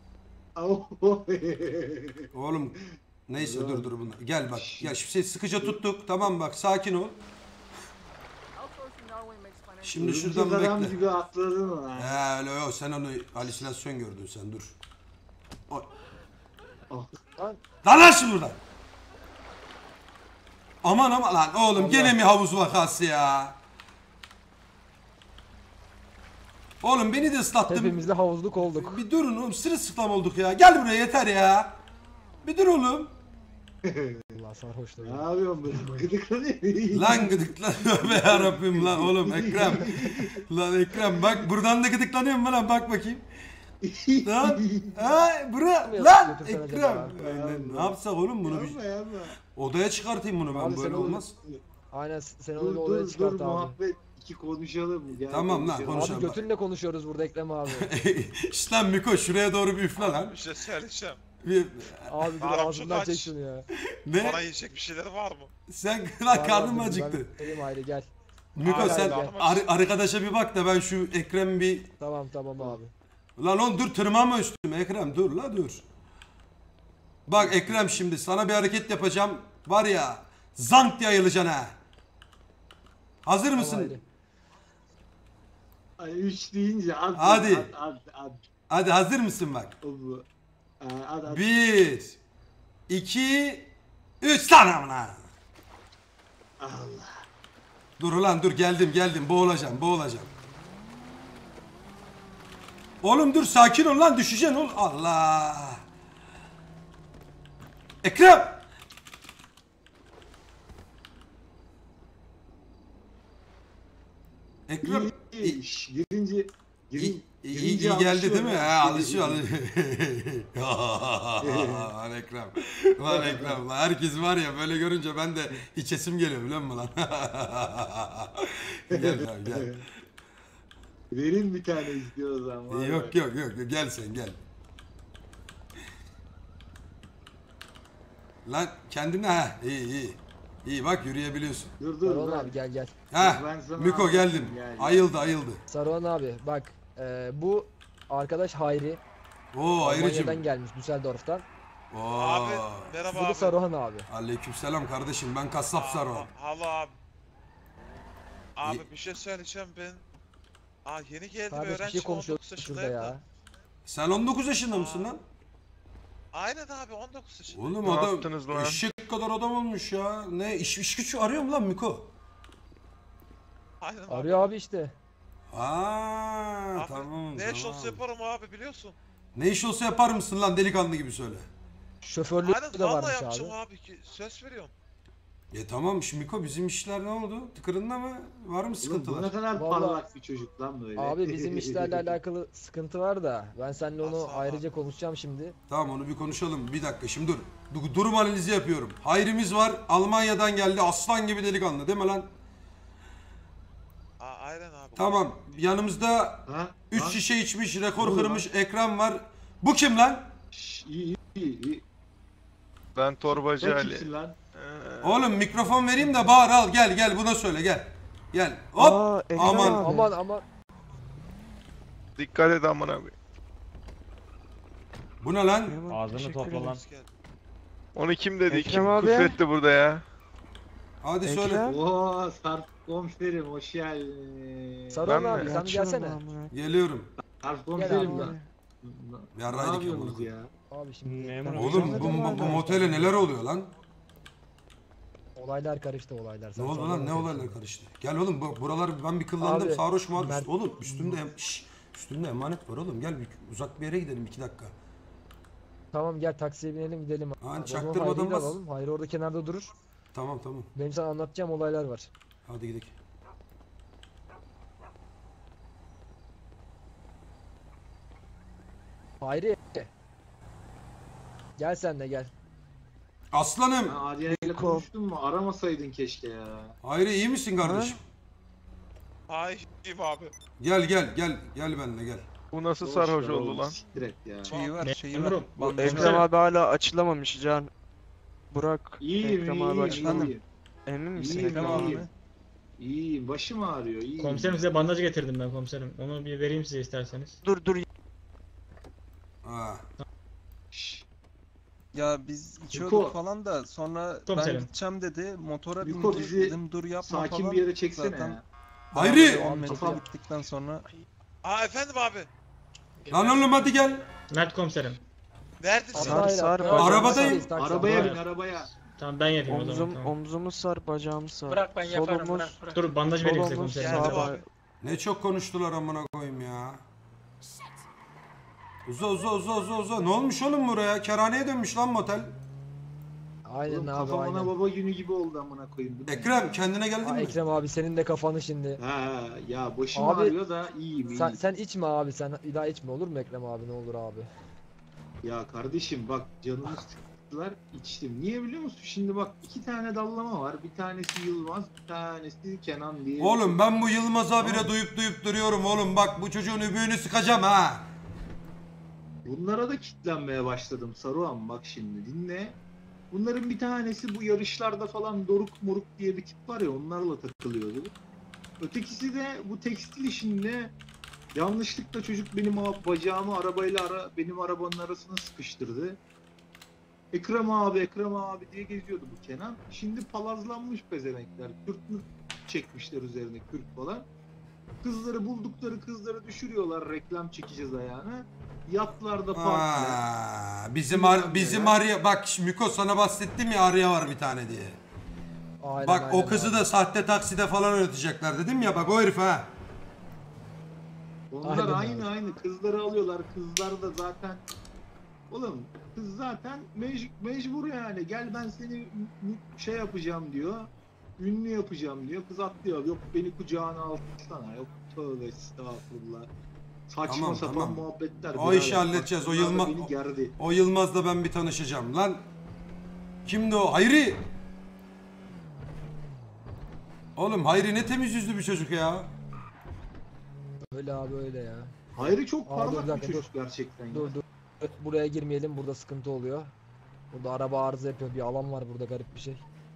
oğlum neyse dur dur bunlar. Gel bak. Gel şimdi seni sıkıca tuttuk. Tamam bak sakin ol. Şimdi şuradan Örümcek adam bekle. gibi atladın lan. He öyle yok sen onu halüsinasyon gördün sen dur. Oy. Ah. Lan. Lan lan şimdi buradan. Aman aman lan oğlum Allah. gene mi havuz vakası ya? Oğlum beni de ıslattın. Hepimiz de havuzluk olduk. Bir durun oğlum sırılsıklam olduk ya. Gel buraya yeter ya. Bir dur oğlum. Allah Allah sarhoşlar. Ne yapıyorsun böyle? Gıdıklanıyor. Lan gıdıklanıyor be yarabbim lan oğlum Ekrem. Lan Ekrem bak buradan da gıdıklanıyor mu lan bak bakayım. Lan ha bura lan Götürsene Ekrem. acaba? Aynen, ne yapsak oğlum bunu bir Yapma yapma. odaya çıkartayım bunu ben Abi sen böyle onu- olmaz. Aynen sen Dur onu dur odaya dur çıkart abi. muhabbet. İki konuşalım. Gel Tamam lan, konuşalım. konuş. Abi götünle konuşuyoruz burada Ekrem abi. İşte lan Miko şuraya doğru bir üfle lan. Bir şey söyleyeceğim. Bir, Abi dur Arap ağzından çok çek aç. şunu ya. ne? Bana yiyecek bir şeyler var mı? Sen Var, lan var, karnım dur, acıktı. Ben vereyim ayrı gel. Miko Abi, sen gel. ar- arkadaşa bir bak da ben şu Ekrem'i bir... Tamam tamam abi. Lan oğlum dur tırmanma üstüme Ekrem dur la dur. Bak Ekrem şimdi sana bir hareket yapacağım. Var ya zank diye ayılacaksın ha. Hazır Tamam, mısın? ayrı. Ay üç deyince at. Hadi. At at at. Hadi hazır mısın bak. O bu. Aa, At at. Bir, iki, üç tane amına. Allah. Dur ulan dur geldim geldim boğulacağım boğulacağım. Oğlum dur sakin ol lan düşeceksin oğlum. Allah. Ekrem. Ekrem. İyi, iyi. Şş, Girince İyi, girin, iyi, girince iyi geldi değil mi? alışıyor He ya. alışıyor alışıyor. Lan Ekrem. Lan Ekrem. Lan herkes var ya böyle görünce ben de içesim geliyor biliyor musun lan? Gel abi gel. Verin bir tane istiyor o zaman. var Yok ya. yok yok gel sen gel. Lan kendine ha iyi iyi. İyi bak yürüyebiliyorsun. Dur dur. Saruhan ben- abi gel gel. Ha Ben sana Miko anlatayım, geldim. gel, gel. Ayıldı ayıldı. Saruhan abi bak e, bu arkadaş Hayri. Oo Almanya'dan ayrıcım. gelmiş Düsseldorf'tan. Oo. Abi merhaba Bu da abi. Saruhan abi. Aleykümselam kardeşim ben kasap Saruhan. Halo abi. Abi İyi. bir şey söyleyeceğim ben. Aa yeni geldi bir Kardeş bir öğrenci şey on konuşuyoruz dokuz şurada yaşındayım da. ya. Sen on dokuz yaşında mısın lan? Aynen abi on dokuz yaşında. Oğlum Ne adam yaptınız lan? eşek kadar adam olmuş ya. Ne iş, iş güç arıyor mu lan Miko? Aynen abi. Arıyor abi işte. Aa Abi, tamam ne iş tamam. olsa yaparım abi biliyorsun. Ne iş olsa yapar mısın lan delikanlı gibi söyle. Şoförlük Aynen de valla varmış yapacağım abi. abi. ki söz veriyorum. E tamam şimdi Miko bizim işler ne oldu? Tıkırında mı? Var mı Oğlum, bu sıkıntılar? ne kadar Vallahi- parlak bir çocuk lan böyle. Abi bizim işlerle alakalı sıkıntı var da ben seninle onu Nasıl abi? ayrıca konuşacağım şimdi. Tamam onu bir konuşalım. Bir dakika şimdi dur. Du- Durum analizi yapıyorum. Hayrimiz var. Almanya'dan geldi. Aslan gibi delikanlı değil mi lan? Aa, aynen abi. Tamam. Yanımızda Ha? üç Ha? şişe içmiş, rekor Dur lan. kırmış ekran var. Bu kim lan? Şş, iyi iyi iyi. Ben torbacı Sen Ali. kimsin lan? Ee, Oğlum mikrofon vereyim de bağır al gel gel buna söyle gel. Gel. Hop. Aman. Aman aman. Dikkat et amına koyayım. Bu ne lan? Ağzını topla lan. Hoş geldin. Onu kim dedi? Ekrem Kim abi. küfretti burada ya? Hadi söyle. Oo Sarp komiserim hoş geldin. Saruhan Ben abi mi? sen bir gelsene. Geliyorum. Sarp Gel komiserim abi. lan. Ya Ne Raydik yapıyorsunuz amına ya? Abi şimdi Memur Tamam. Oğlum bu, bu, bu motele neler oluyor lan? Olaylar karıştı olaylar. Ne Sen oldu sonra lan? Ne anlatırım. olaylar karıştı? Gel oğlum bu, buralar ben bir kıllandım. Abi, Sarhoş mu Mert- Oğlum üstümde em- şş, üstümde emanet var oğlum. Gel bir, uzak bir yere gidelim iki dakika. Tamam gel taksiye binelim gidelim. Hani O zaman çaktırmadan Hayri'yi de bas. alalım. Hayri orada kenarda durur. Tamam tamam. Benim sana anlatacağım olaylar var. Hadi gidelim. Hayri. Gel sen de gel. Aslanım. Ha, Arya ile konuştun mu? Aramasaydın keşke ya. Hayri iyi misin kardeşim? Ay iyiyim abi. Gel gel gel gel benimle gel. Bu nasıl Boş sarhoş ver oldu oğlum, lan? siktir et ya. Şeyi ver, şeyi ver. Ekrem abi hala açılamamış Can. Burak. İyiyim Ekrem iyiyim abi açılandı. iyiyim. Emin misin İyiyim Ekrem abi? iyiyim. İyiyim başım ağrıyor iyiyim. Komiserim size bandaj getirdim ben komiserim. Onu bir vereyim size isterseniz. Dur dur. Ha. Şşş. Ya biz içiyorduk falan da sonra Komiserim. gideceğim dedi. Motora Yuko, bindi. bizi Dedim dur yapma Sakin falan. bir yere çeksene Zaten- ya. Hayri. on metre Kafam- gittikten sonra Aa efendim abi. Lan oğlum hadi gel. Mert komiserim. Neredesin? Sar, sar, Hayri, Arabadayım. taksi, taksi. Arabaya Hayır. bin arabaya. Tamam ben yapayım o zaman. omzum Tamam. omzumu sar, bacağımı sar. Bırak ben yaparım Solumuz- bırak, bırak. Dur bandaj vereyim size solumuz komiserim. Geldim sağ abi. bay- Ne çok konuştular amına koyayım ya. Uza uza uza uza uza. Ne olmuş oğlum buraya? Kerhaneye dönmüş lan motel. Aynen Oğlum abi kafam ana aynen. baba günü gibi oldu amına koyayım. Bu ne? Ekrem kendine geldin Aa, mi? Ekrem abi senin de kafanı şimdi. Ha ya başım Abi, ağrıyor da iyiyim Sen, iyiyim. sen içme abi, sen bir daha içme olur mu Ekrem abi, ne olur abi. Ya kardeşim bak canımı sıktılar içtim. Niye biliyor musun? Şimdi bak iki tane dallama var. Bir tanesi Yılmaz, bir tanesi Kenan diye. Oğlum ben bu Yılmaz abire Tamam. duyup duyup duruyorum oğlum. Bak bu çocuğun übüğünü sıkacağım ha. Bunlara da kitlenmeye başladım Saruhan, bak şimdi dinle. Bunların bir tanesi bu yarışlarda falan Doruk Moruk diye bir tip var ya, onlarla takılıyordu. Ötekisi de bu tekstil işinde yanlışlıkla çocuk benim a- bacağımı arabayla ara, benim arabanın arasına sıkıştırdı. Ekrem abi Ekrem abi diye geziyordu bu Kenan. Şimdi palazlanmış pezemekler. Kürt mürt çekmişler üzerine, Kürt falan. Kızları buldukları kızları düşürüyorlar, reklam çekeceğiz ayağına. Yatlarda partiler. Aa, bizim Bilmem ar bizim neler. Arya bak Miko sana bahsettim ya, Arya var bir tane diye. Aynen, Bak aynen o kızı abi. da sahte takside falan öğretecekler dedim ya, bak o herif ha. Onlar Aynen aynı abi. aynı kızları alıyorlar. Kızlar da zaten oğlum kız zaten mec- mecbur yani. Gel ben seni ü- ü- şey yapacağım diyor. Ünlü yapacağım diyor. Kız atlıyor. Yok beni kucağına alsana. Yok tövbe estağfurullah. Saçma Tamam, sapan tamam. muhabbetler. O birader. işi halledeceğiz. O Bak, bunlar da Yılmaz beni gerdi. o Yılmaz'la ben bir tanışacağım lan. Kimdi o? Hayri. Oğlum Hayri ne temiz yüzlü bir çocuk ya. Öyle abi öyle ya. Hayri çok Aa, parlak dur, bir dakika, çocuk gerçekten. ya. Dur dur. Buraya girmeyelim, burada sıkıntı oluyor. Burada araba arıza yapıyor, bir alan var burada, garip bir şey.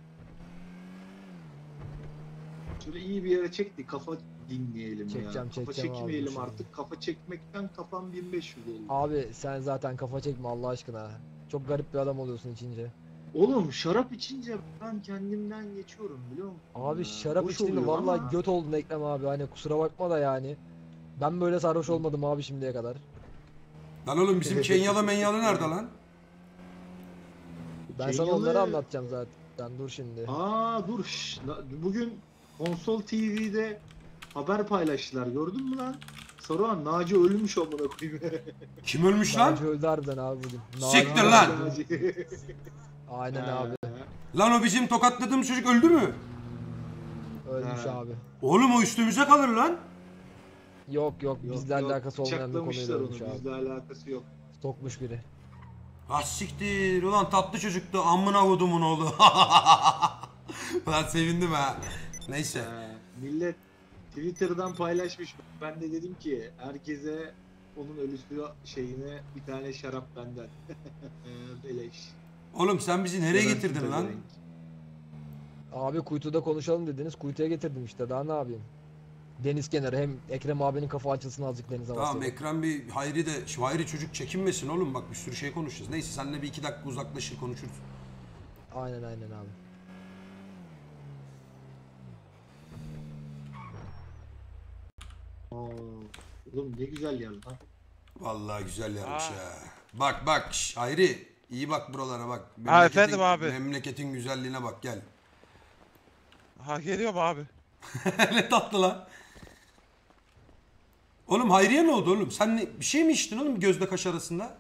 Şöyle iyi bir yere çekti. Kafa dinleyelim ya. Çekeceğim, Kafa çekeceğim abi, çekmeyelim şimdi. artık. Kafa çekmekten kafam bin beş yüz oldu. Abi sen zaten kafa çekme Allah aşkına. Çok garip bir adam oluyorsun içince. Oğlum şarap içince ben kendimden geçiyorum biliyor musun? Abi Ya, şarap hoş içtiğinde oluyor vallahi ama göt oldun Ekrem abi, hani kusura bakma da yani. Ben böyle sarhoş olmadım abi şimdiye kadar. Lan oğlum bizim Kenyalı menyalı nerede lan? Ben sana Kenyalı- onları anlatacağım zaten, dur şimdi. Aa dur şş, la- bugün Konsol T V'de haber paylaştılar gördün mü lan? Saruhan Naci ölmüş amına koyayım. Kim ölmüş lan? Naci öldü harbiden abi bugün. Siktir Naci lan! öldü. Naci. Aynen Ha, abi. Lan o bizim tokatladığımız çocuk öldü mü? Ölmüş Ha. abi. Oğlum o üstümüze kalır lan. Yok yok Yok, bizle yok, alakası olmayan bir konuyla bıçaklamışlar ölmüş onu, abi. bizle alakası yok. Sokmuş biri. Ah siktir. Ulan tatlı çocuktu. Amına kodumun oğlu. Lan sevindim ha. Neyse. Ha, millet Twitter'dan paylaşmış. Ben de dedim ki herkese onun ölüsü şeyine bir tane şarap benden. Beleş. Oğlum sen bizi nereye Şerefsiz getirdin lan? pezevenk. Abi kuytuda konuşalım dediniz. Kuytuya getirdim işte, daha ne yapayım? Deniz kenarı, hem Ekrem abinin kafa açılsın azıcık deniz havası. Tamam Ekrem bir Hayri de şu Hayri çocuk çekinmesin oğlum, bak bir sürü şey konuşacağız. Neyse seninle bir iki dakika uzaklaşır konuşuruz. Aynen aynen abi. Aa, oğlum ne güzel yer lan. Vallahi güzel yermiş Aa. ha. Bak bak şş, Hayri iyi bak buralara bak. Ha, efendim abi. Memleketin güzelliğine bak gel. Ha geliyorum abi. Ne tatlı lan. Oğlum Hayriye ne oldu oğlum? Sen ne, bir şey mi içtin oğlum gözle kaş arasında?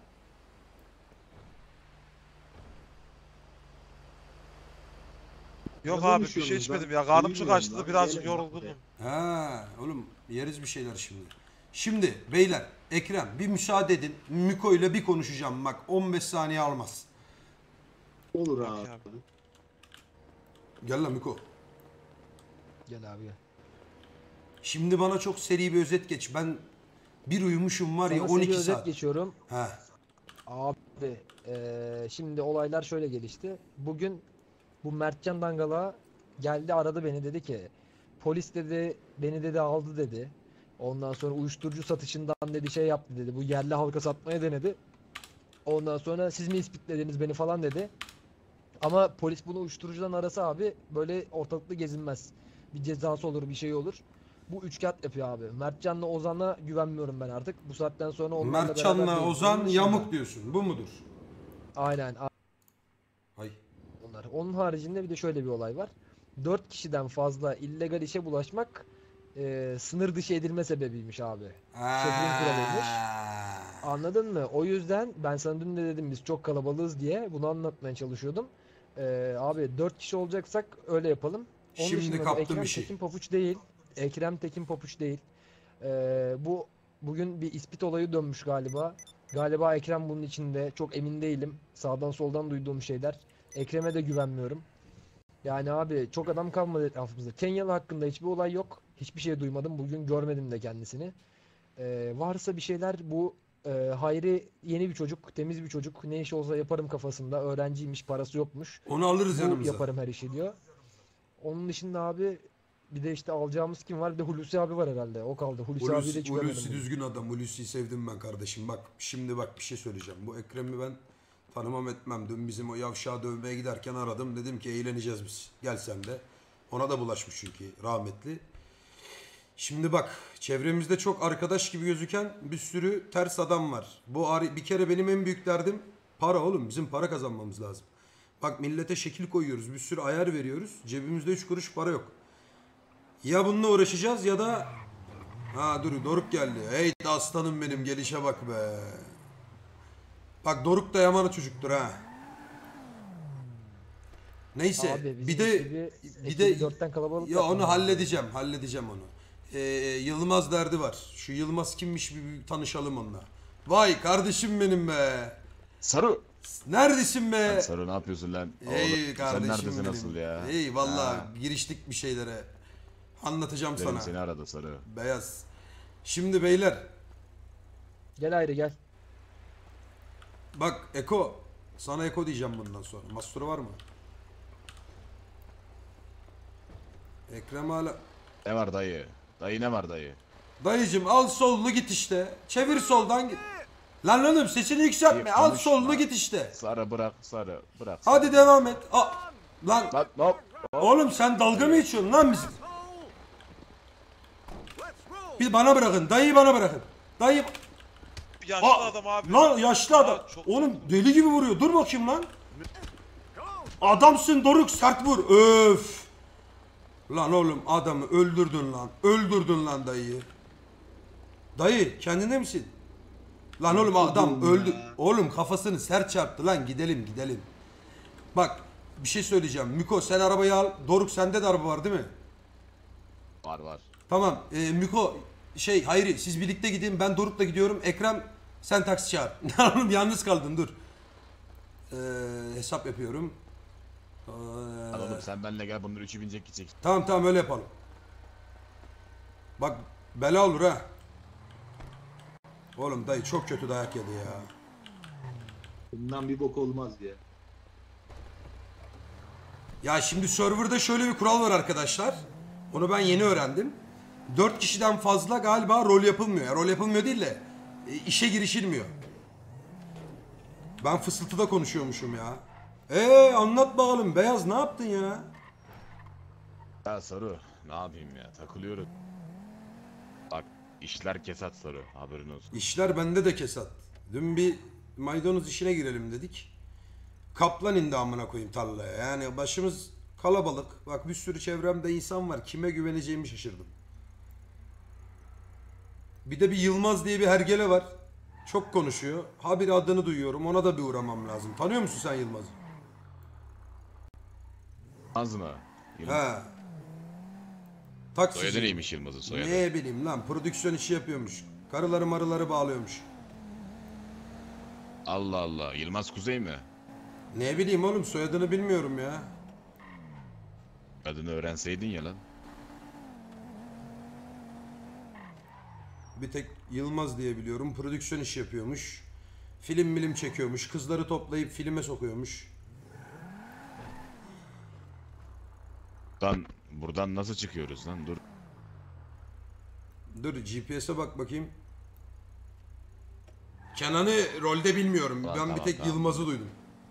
Yok Ne abi bir şey konuşuyorsunuz içmedim lan? ya. Karnım çok Bilmiyorum açtı lan, birazcık gelin bak yoruldum. Ha oğlum yeriz bir şeyler şimdi. Şimdi beyler Ekrem bir müsaade edin. Miko ile bir konuşacağım bak on beş saniye almaz. Olur Bak abi. ya. Gel lan Miko. Gel abi gel. Şimdi bana çok seri bir özet geç. Ben bir uyumuşum var ya Sana on seri iki özet saat. geçiyorum. He. Abi eee, şimdi olaylar şöyle gelişti. Bugün bu Mertcan Dangala geldi aradı beni, dedi ki polis dedi beni dedi aldı dedi. Ondan sonra uyuşturucu satışından dedi şey yaptı dedi. Bu yerli halka satmaya denedi. Ondan sonra siz mi ispitlediniz beni falan dedi. Ama polis bunu uyuşturucudan arasa abi böyle ortalıkta gezinmez. Bir cezası olur, bir şey olur. Bu üçkağıt yapıyor abi. Mertcan'la Ozan'a güvenmiyorum ben artık. Bu saatten sonra onlarla beraber Mertcan'la değilim. Ozan Onun dışında- yamuk diyorsun. Bu mudur? Aynen. a- Hay. Onlar. Onun haricinde bir de şöyle bir olay var. Dört kişiden fazla illegal işe bulaşmak e, sınır dışı edilme sebebiymiş abi. Şehrin kuralıymış. Anladın mı? O yüzden ben sana dün de dedim biz çok kalabalığız diye bunu anlatmaya çalışıyordum. Ee, abi dört kişi olacaksak öyle yapalım. Onun Şimdi dışında da kaptım Ekrem işi. Tekin Papuç değil. Ekrem Tekin Papuç değil. Ee, bu bugün bir ispit olayı dönmüş galiba. Galiba Ekrem bunun içinde. Çok emin değilim. Sağdan soldan duyduğum şeyler. Ekrem'e de güvenmiyorum. Yani abi çok adam kalmadı etrafımızda. Kenyalı hakkında hiçbir olay yok. Hiçbir şey duymadım. Bugün görmedim de kendisini. Ee, varsa bir şeyler bu e, Hayri yeni bir çocuk, temiz bir çocuk. Ne iş olsa yaparım kafasında. Öğrenciymiş, parası yokmuş. Onu alırız Bu yanımıza. yaparım her işi diyor. Onun dışında abi bir de işte alacağımız kim var? Bir de Hulusi abi var herhalde. O kaldı. Hulusi, abiyi de Hulusi, hiç görmedim Hulusi bugün. düzgün adam. Hulusi'yi sevdim ben kardeşim. Bak şimdi bak bir şey söyleyeceğim. Bu Ekrem'i ben tanımam etmem. Dün bizim o yavşağı dövmeye giderken aradım. Dedim ki eğleneceğiz biz. Gel sen de. Ona da bulaşmış çünkü rahmetli. Şimdi bak çevremizde çok arkadaş gibi gözüken bir sürü ters adam var. Bu ari- bir kere benim en büyük derdim para oğlum. Bizim para kazanmamız lazım. Bak millete şekil koyuyoruz. Bir sürü ayar veriyoruz. Cebimizde üç kuruş para yok. Ya bununla uğraşacağız ya da... Ha dur Doruk geldi. Hey aslanım benim gelişe bak be. Bak Doruk da yaman çocuktur ha. Neyse Abi bizim bir de ekibi- bir ekibi de dörtten kalabalık ya onu yapmamız lazım. halledeceğim halledeceğim onu. Ee, Yılmaz derdi var. Şu Yılmaz kimmiş bir, bir tanışalım onunla. Vay kardeşim benim be. Sarı. Neredesin be? Lan Sarı ne yapıyorsun lan? Ey Oğlum, kardeşim sen neredesin benim. asıl ya? Ey vallahi Ha. giriştik bir şeylere. Anlatacağım Benim sana. seni aradı Sarı. Beyaz. Şimdi beyler Gel Hayri gel. bak Eko. Sana Eko diyeceğim bundan sonra. Mastura var mı? Ekrem hala... Ne var dayı? Dayı ne var dayı? Dayıcım al sollu git işte. Çevir soldan git. Lan oğlum sesini yükseltme. İyi, Al konuşma. sollu git işte. Sarı bırak Sarı bırak. Hadi devam et. Aa, lan Lan hop. oğlum sen dalga mı geçiyorsun lan bizim? Bir bana bırakın. Dayıyı bana bırakın. Dayı... Yaşlı Aa, adam abi. Lan yaşlı adam. Aa, çok- Oğlum deli gibi vuruyor. Dur bakayım lan. Adamsın Doruk sert vur. Öf. Lan oğlum adamı öldürdün lan. Öldürdün lan dayıyı. Dayı kendinde misin? Lan oğlum adam Öldürdüm öldü. ya. Oğlum kafasını sert çarptı lan gidelim gidelim. Bak bir şey söyleyeceğim. Miko sen arabayı al. Doruk sende de araba var değil mi? Var var. Tamam. Ee, Miko şey Hayri siz birlikte gidin. Ben Doruk'la gidiyorum. Ekrem sen taksi çağır. Oğlum yalnız kaldın dur. Ee, hesap yapıyorum. Ee, Lan oğlum sen benimle gel bunları üçü binecek gidecek. Tamam tamam öyle yapalım. Bak bela olur ha. Oğlum dayı çok kötü dayak yedi ya. Bundan bir bok olmaz ya. Ya şimdi serverda şöyle bir kural var arkadaşlar. Onu ben yeni öğrendim. Dört kişiden fazla galiba rol yapılmıyor. Yani rol yapılmıyor değil de e, işe girişilmiyor. Ben fısıltıda konuşuyormuşum ya. Eee anlat bakalım Beyaz ne yaptın ya? Ya Sarı ne yapayım ya takılıyorum. Bak işler kesat Sarı haberin olsun. İşler bende de kesat. Dün bir maydanoz işine girelim dedik. Kaplan indi amına koyayım tarlaya. Yani başımız kalabalık. Bak bir sürü çevremde insan var. Kime güveneceğimi şaşırdım. Bir de bir Yılmaz diye bir hergele var. Çok konuşuyor. Habire adını duyuyorum. Ona da bir uğramam lazım. Tanıyor musun sen Yılmaz'ı? Az mı? Yılmaz. He. Taksici. Soyadı neymiş Yılmaz'ın soyadı? Ne bileyim lan. Prodüksiyon işi yapıyormuş. Karıları marıları bağlıyormuş. Allah Allah. Yılmaz Kuzey mi? Ne bileyim oğlum soyadını bilmiyorum ya. Adını öğrenseydin ya lan. Bir tek Yılmaz diye biliyorum. Prodüksiyon işi yapıyormuş. Film milim çekiyormuş. Kızları toplayıp filme sokuyormuş. Lan buradan nasıl çıkıyoruz lan? Dur. Dur G P S'e bak bakayım. Kenan'ı rolde bilmiyorum. Tamam, ben bir tamam, tek tamam. Yılmaz'ı duydum.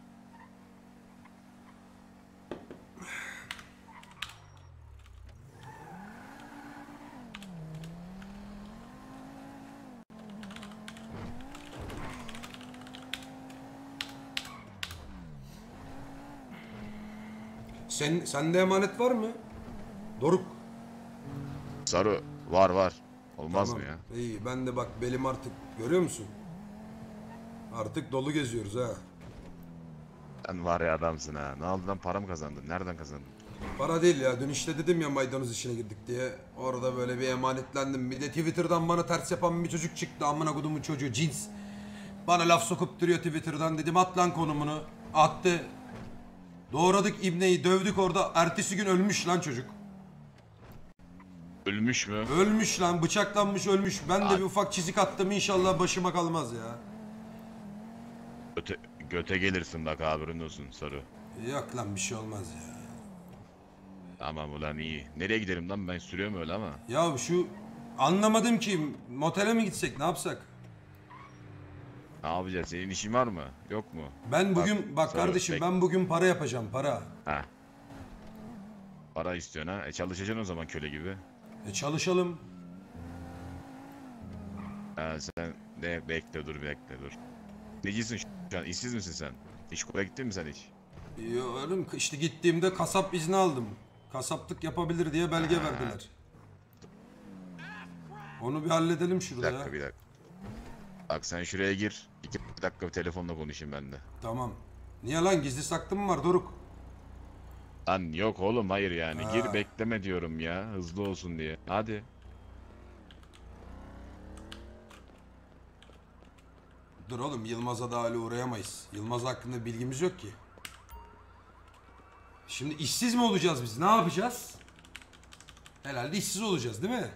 Sen sende emanet var mı? Doruk. Sarı var var. Olmaz Tamam, mı ya? İyi ben de bak belim artık görüyor musun? Artık dolu geziyoruz ha. Sen var ya adamsın ha. Ne oldu lan, para mı kazandın? Nereden kazandın? Para değil ya. Dün işte dedim ya maydanoz işine girdik diye. Orada böyle bir emanetlendim. Bir de Twitter'dan bana ters yapan bir çocuk çıktı. Amına kodumun çocuğu cins. Bana laf sokup duruyor Twitter'dan. Dedim at lan konumunu. Attı. Doğradık ibneyi, dövdük orada. Ertesi gün ölmüş lan çocuk. Ölmüş mü? Ölmüş lan, bıçaklanmış ölmüş. Ben de bir ufak çizik attım, inşallah başıma kalmaz ya. Göte, göte gelirsin bak, haberin olsun Sarı. Yok lan, bir şey olmaz ya. Tamam ulan iyi. Nereye gidelim lan, ben sürüyorum öyle ama. Ya şu anlamadım ki, motele mi gitsek, ne yapsak? Ne yapacağız? Senin işin var mı? Yok mu? Ben bugün bak, Sarı, kardeşim bek- ben bugün para yapacağım, para. Ha. Para istiyorsun ha? E çalışacaksın o zaman köle gibi. E çalışalım. Ha sen de bekle dur bekle dur. Necisin şu an? İşsiz misin sen? İşkura gittin mi sen hiç? Ya oğlum, işte gittiğimde kasap izni aldım. Kasaplık yapabilir diye belge Ha. verdiler. Onu bir halledelim Bir şurada dakika ya. bir dakika. Bak sen şuraya gir. İki dakika bir telefonla konuşayım ben de. Tamam. Niye lan, gizli saklı mı var Doruk? Lan yok oğlum, hayır yani. Ha. Gir bekleme diyorum ya. Hızlı olsun diye. Hadi. Dur oğlum, Yılmaz'a da hala uğrayamayız. Yılmaz hakkında bilgimiz yok ki. Şimdi işsiz mi olacağız biz? Ne yapacağız? Herhalde işsiz olacağız değil mi?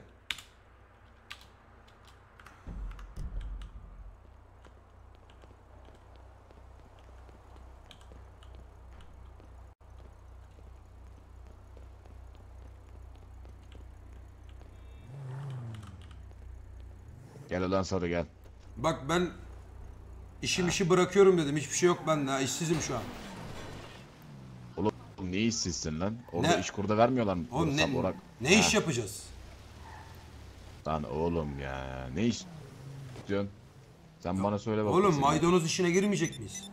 Gel ulan Sarı gel. Bak ben işim işi bırakıyorum dedim. Hiçbir şey yok bende. Ha, işsizim şu an. Oğlum ne işsizsin lan? Orada Ne? işkurda vermiyorlar mı? Oğlum Orası ne, olarak- ne iş Ha. yapacağız? Lan oğlum ya. Ne iş diyorsun? Sen bana söyle bakalım. Oğlum şimdi. maydanoz işine girmeyecek miyiz?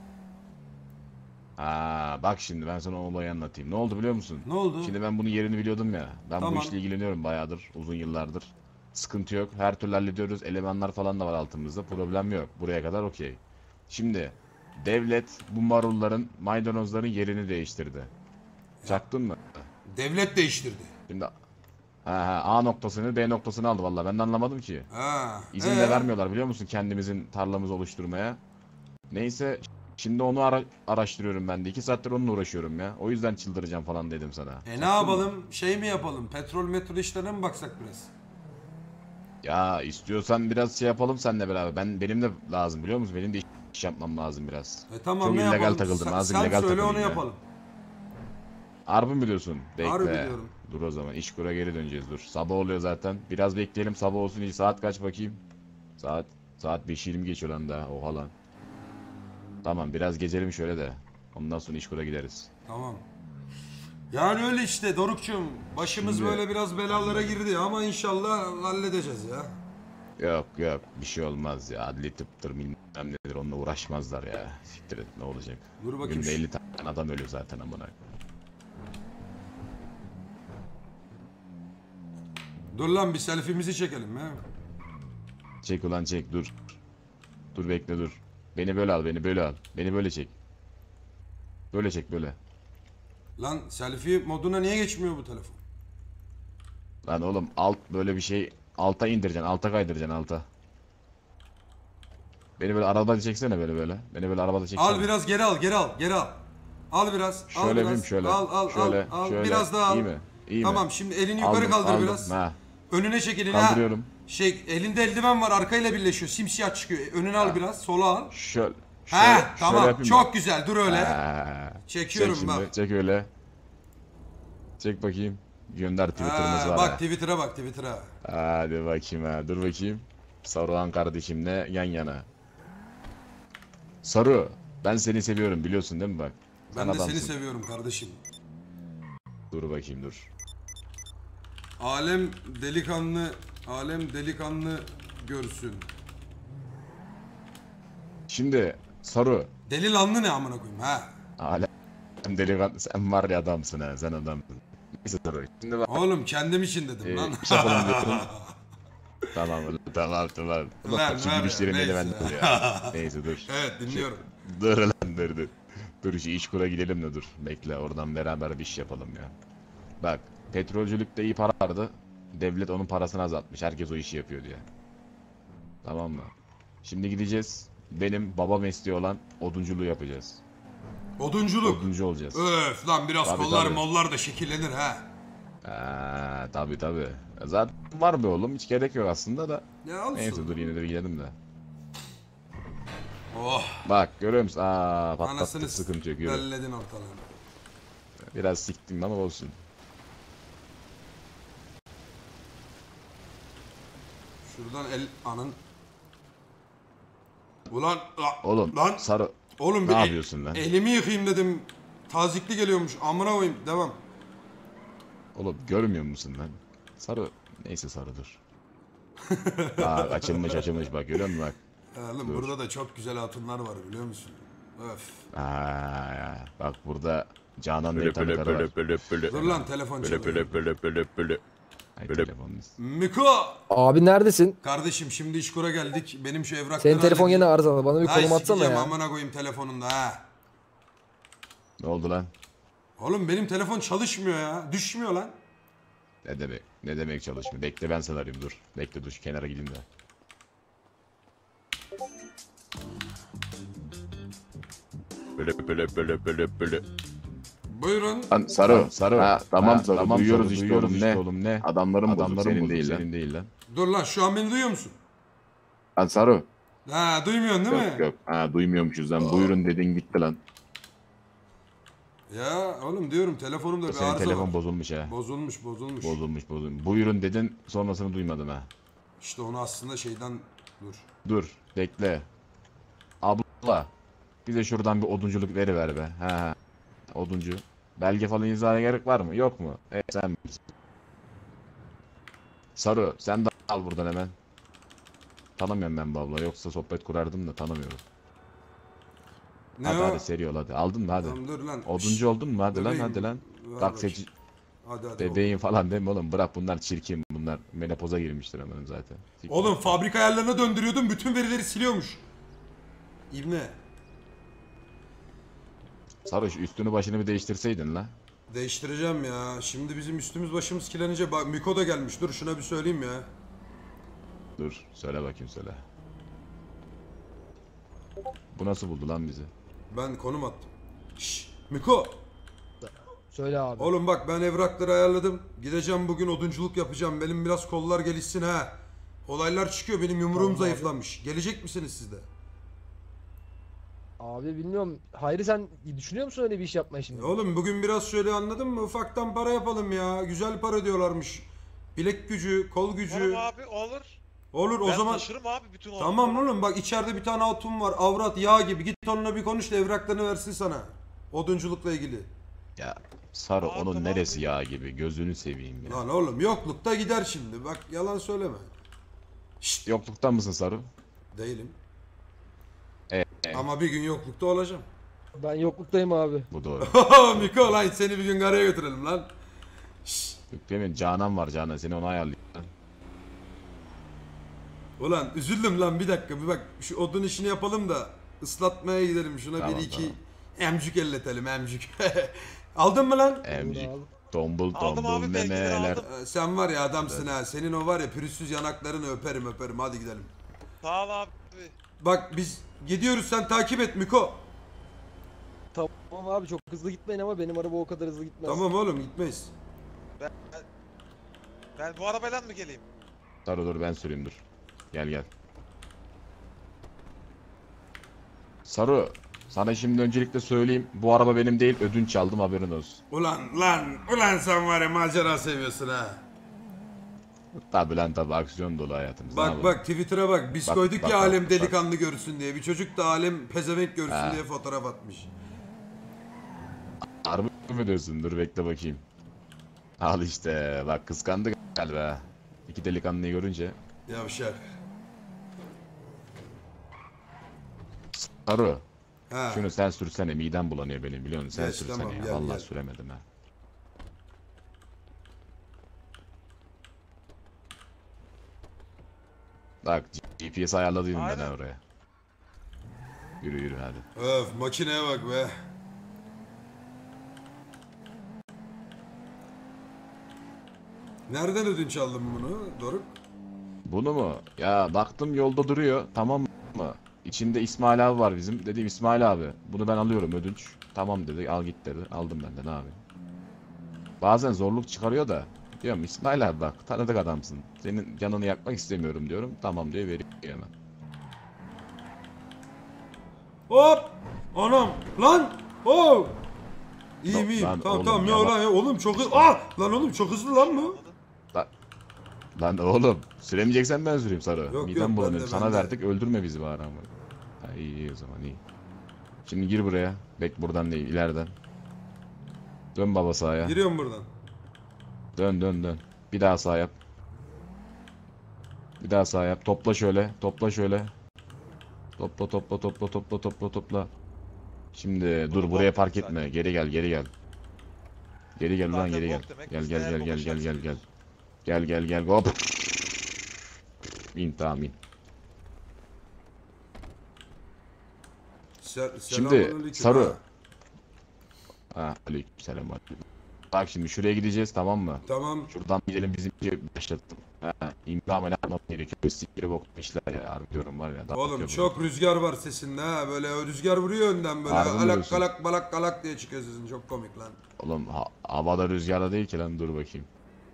Ha bak şimdi ben sana o olayı anlatayım. Ne oldu biliyor musun? Ne oldu? Şimdi ben bunun yerini biliyordum ya. Ben Tamam. bu işle ilgileniyorum bayağıdır, uzun yıllardır. Sıkıntı yok. Her türlü hallediyoruz. Elemanlar falan da var altımızda. Problem yok. Buraya kadar okey. Şimdi devlet bu marulların, maydanozların yerini değiştirdi. Çaktın mı? Devlet değiştirdi. Şimdi ha, ha, A noktasını B noktasını aldı vallahi. Ben de anlamadım ki. Ha. İzin ee? de vermiyorlar biliyor musun kendimizin tarlamızı oluşturmaya. Neyse şimdi onu ara- araştırıyorum ben de. İki saattir onunla uğraşıyorum ya. O yüzden çıldıracağım falan dedim sana. E Çaktın ne mı? yapalım? Şey mi yapalım? Petrol metrol işlerine mi baksak biraz? Ya istiyorsan biraz şey yapalım seninle beraber. Ben benim de lazım biliyor musun? Benim de iş, iş yapmam lazım biraz. E tamam, Çok ne illegal yapalım? takıldım. Sen, Azıcık sen illegal söyle, takılayım onu ya. yapalım. Harbi mi biliyorsun? Bekle. Harbi biliyorum. Dur o zaman. İşkura geri döneceğiz dur. Sabah oluyor zaten. Biraz bekleyelim sabah olsun. İyi. Saat kaç bakayım? Saat saat beş yirmi geçiyor lan daha. Oha lan. Tamam biraz gecelim şöyle de. Ondan sonra işkura gideriz. Tamam. Yani öyle işte Dorukçum. Başımız Şimdi- böyle biraz belalara girdi ama inşallah halledeceğiz ya. Yok yok bir şey olmaz ya. Adli tıptır bilmem nedir onunla uğraşmazlar ya. Siktir et ne olacak. Dur bakayım. Günde şu- elli tane adam ölüyor zaten amına. Dur lan, bir selfie'mizi çekelim ha. Çek ulan çek dur. Dur bekle dur. Beni böyle al beni böyle al. Beni böyle çek. Böyle çek böyle. Lan selfie moduna niye geçmiyor bu telefon? Lan oğlum alt böyle bir şey alta indireceksin alta kaydıracaksın alta. Beni böyle arabada çeksene böyle böyle. Beni böyle arabada çeksene. Al biraz, geri al, geri al, geri al. Al biraz, al Şöyle biraz. yapayım şöyle. Al, al, şöyle, al, al. şöyle. Biraz daha al. İyi mi? İyi Tamam, mi? şimdi elini yukarı Aldım, kaldır aldım. biraz. Ha. Önüne çek elini ha. Kaldırıyorum. Şey, elinde eldiven var, arkayla birleşiyor. Simsiyah çıkıyor. Önüne al biraz, sola al. Şöyle. Şöyle, He, şöyle tamam. yapayım Çok mı? güzel. Dur öyle. Ha. Çekiyorum Çek şimdi, bak. Çek öyle. Çek bakayım. Gönder Twitter'ımız Ha, var bak ha. Twitter'a bak, Twitter'a. Hadi bakayım ha. Dur bakayım. Saruhan kardeşimle yan yana. Saru, ben seni seviyorum biliyorsun değil mi bak? Ben Sen de adamsın. seni seviyorum kardeşim. Dur bakayım dur. Alem delikanlı, alem delikanlı görsün. Şimdi Saru. Delilanlı ne amına koyayım ha? Alem delikanlı sen var ya adamsın ha sen adamsın. Neyse Saru. Şimdi bak. Oğlum kendim için dedim Ee, lan. iş yapalım diyorum. Tamam ulan, tamam tamam. Ulan Ver, şu ver, gülüşlerim neyse. beni benden ya. Neyse dur. Evet, dinliyorum. Dur lan dur dur. Dur şu İşkur'a gidelim de dur. Bekle oradan beraber bir iş yapalım ya. Bak petrolcülükte iyi para vardı. Devlet onun parasını azaltmış. Herkes o işi yapıyor diye. Tamam mı? Şimdi gideceğiz. Benim baba mesleği olan odunculuğu yapacağız. Odunculuk. Oduncu olacağız. Öf lan biraz Tabii, kollar tabii. mollar da şekillenir ha. Eee tabi tabi. Zaten var be oğlum hiç gerek yok aslında da. Ne olsun? Neyse dur yine de bir gidelim de. Oh. Bak görüyor musun? Aa Anasını patlattık sıkıntı yok yürü. belledin ortalığını. Biraz siktim ama olsun. Şuradan el anın. Ulan la- Oğlum lan sarı. oğlum Ne bir el- yapıyorsun lan? elimi yıkayayım dedim. Tazikli geliyormuş. Amına koyayım. Devam. Oğlum görmüyor musun lan? Sarı. Neyse sarı dur. Bak açılmış açılmış bak görüyor musun bak. Oğlum Dur. burada da çok güzel hatunlar var biliyor musun? Öf. Aa, bak burada Canan diye Böyle bir tane böyle karı var. böyle böyle böyle. Dur lan telefon Böyle çalıyor. böyle böyle böyle böyle. Ay, böyle- telefonunuz. Miko! Abi neredesin? Kardeşim şimdi işkura geldik. Benim şu evrakları Senin telefon halledeyim. yine arızalı. Bana bir Ay, konum atsana sikeceğim, ya. amına koyayım telefonunda ha. Ne oldu lan? Oğlum benim telefon çalışmıyor ya. Düşmüyor lan. Ne demek? Ne demek çalışmıyor? Bekle ben sana arayayım dur. Bekle dur şu kenara gideyim de. Böyle böyle böyle böyle böyle. Buyurun. Lan sarı. Sarı. Ha, tamam Ha, sarı, tamam duyuyoruz sarı, işte duyuyoruz oğlum, işte ne? oğlum ne? Adamların bozuk, Adamların senin bozuk, değil lan. senin değil lan. Dur lan şu an beni duyuyor musun? Lan Saru. Ha duymuyorsun değil mi? Yok yok. Ha duymuyormuşuz lan. Buyurun dedin gitti lan. Ya oğlum diyorum telefonumda bir Senin arıza telefon var. bozulmuş ha. Bozulmuş bozulmuş. Bozulmuş bozulmuş. Buyurun dedin sonrasını duymadım ha. İşte onu aslında şeyden dur. Dur bekle. Abla. Bize şuradan bir odunculuk veriver be. Ha ha. Oduncu. Belge falan imzaya gerek var mı? Yok mu? E sen bilirsin. Sarı sen de al buradan hemen. Tanımıyorum ben bu abla. Yoksa sohbet kurardım da tanımıyorum. Ne hadi o? hadi seri ol hadi. Aldın mı hadi. Tamam, dur lan. Oduncu Şşş. oldun mu hadi Bebeğim, lan hadi lan. ver Taksici bakayım. Hadi hadi. bebeğin falan deme oğlum. Bırak bunlar çirkin. Bunlar menopoza girmiştir hemen zaten. Siktir. Oğlum fabrika ayarlarına döndürüyordum bütün verileri siliyormuş. İbne. Sarı şu üstünü başını bir değiştirseydin la. Değiştireceğim ya. Şimdi bizim üstümüz başımız kirlenince bak Miko da gelmiş. Dur şuna bir söyleyeyim ya. Dur söyle bakayım söyle. Bu nasıl buldu lan bizi? Ben konum attım. Şşş Miko. Söyle abi. Oğlum bak ben evrakları ayarladım. Gideceğim bugün odunculuk yapacağım. Benim biraz kollar gelişsin ha. Olaylar çıkıyor. Benim yumruğum Tamam abi. zayıflamış. Gelecek misiniz siz de? Abi bilmiyorum. Hayri sen düşünüyor musun öyle bir iş yapmayı şimdi? Oğlum bugün biraz şöyle anladın mı? Ufaktan para yapalım ya. Güzel para diyorlarmış. Bilek gücü, kol gücü. Oğlum abi olur. Olur o Ben zaman. taşırım abi bütün o. Tamam oğlum bak içeride bir tane hatun var. Avrat yağ gibi. Git onunla bir konuş da evraklarını versin sana. Odunculukla ilgili. Ya Sarı Aa, onun tamam neresi abi. yağ gibi gözünü seveyim ya. Lan oğlum yoklukta gider şimdi. Bak yalan söyleme. Şşt Yokluktan mısın Sarı? değilim. E, e, Ama bir gün yoklukta olacağım. Ben yokluktayım abi. bu doğru. Miko lan seni bir gün karaya götürelim lan. Şşt. Yok değil mi? Canan var Canan seni ona ayarlayayım. Ulan üzüldüm lan bir dakika bir bak şu odun işini yapalım da ıslatmaya gidelim şuna Tamam, bir iki tamam. emcük elletelim emcük. Aldın mı lan? Emcik. Abi. Tombul Aldım tombul abi, belgeleri memeler. aldım. Ee, sen var ya adamsın ha senin o var ya pürüzsüz yanaklarını öperim öperim hadi gidelim. Sağ ol abi. Bak biz gidiyoruz sen takip et Miko. Tamam abi çok hızlı gitmeyin ama benim araba o kadar hızlı gitmez. Tamam oğlum gitmeyiz. Ben, ben, ben bu arabayla mı geleyim? Sarı dur ben süreyim dur. Gel gel. Sarı sana şimdi öncelikle söyleyeyim. Bu araba benim değil ödünç aldım haberin olsun. Ulan lan ulan sen var ya macera seviyorsun ha. Tabi lan tabi aksiyon dolu hayatımız. ne Bak yapalım? bak Twitter'a bak biz Bak, koyduk bak, ya bak, alem bak. delikanlı görsün diye bir çocuk da alem pezevenk görsün Ha. diye fotoğraf atmış. Harbi mi diyorsun? Dur bekle bakayım. Al işte bak kıskandı galiba. İki delikanlıyı görünce. Yavşak. Sarı. Ha. Şunu sen sürsene midem bulanıyor benim biliyor musun? Sen Geç, sürsene tamam, ya. gel, Vallahi gel. süremedim ha. Bak G P S ayarladıydım ben Aynen. ha oraya. Yürü yürü hadi. Öf makineye bak be. Nereden ödünç aldın bunu Doruk? Bunu mu? Ya baktım yolda duruyor, tamam mı? İçinde İsmail abi var bizim. Dedim İsmail abi bunu ben alıyorum ödünç. Tamam dedi, al git dedi. Aldım ben de, ne yapayım. Bazen zorluk çıkarıyor da. Diyorum İsmail abi bak tanıdık adamsın. Senin canını yakmak istemiyorum diyorum. Tamam diyor, veriyor hemen. Hop! Anam! Lan! Oh! İyiyim Lan- iyiyim. lan Tamam oğlum, tamam ya yavaş. lan ya oğlum çok hızlı. Ah! Lan oğlum çok hızlı lan bu. Lan, lan oğlum süremeyeceksen ben süreyim Sarı. yok, Midem ben bulanıyor. de, Sana ben de. verdik, öldürme bizi bari ama. Ha, iyi iyi o zaman iyi. Şimdi gir buraya. Bek buradan değil, ileriden. Dön baba sağa. Giriyorum buradan. Dön dön dön. Bir daha sağ yap. Bir daha sağ yap. Topla şöyle. Topla şöyle. Topla topla topla topla topla topla. Şimdi dur buraya park etme. Geri gel geri gel. Geri gel lan Zaten geri gel. bok demek, Gel biz gel de gel bok gel gel işareti gel gel. Gel gel gel hop. İn tamam in. Sel Şimdi selamünaleyküm. Sarı. Ha, Ha aleykümselam aleyküm. Bak şimdi şuraya gideceğiz, tamam mı? Tamam. Şuradan gidelim, bizim bir başlattım. Ha, imza ne yapmam gerekiyor? Sikiri bok işler ya, harbi diyorum var ya. Oğlum dağıtıyor çok rüzgar var sesinde ha. Böyle rüzgar vuruyor önden böyle. Harbi mi Alak diyorsun? kalak balak kalak diye çıkıyor sesin. Çok komik lan. bunu. Oğlum ha- havada rüzgarda değil ki lan, dur bakayım.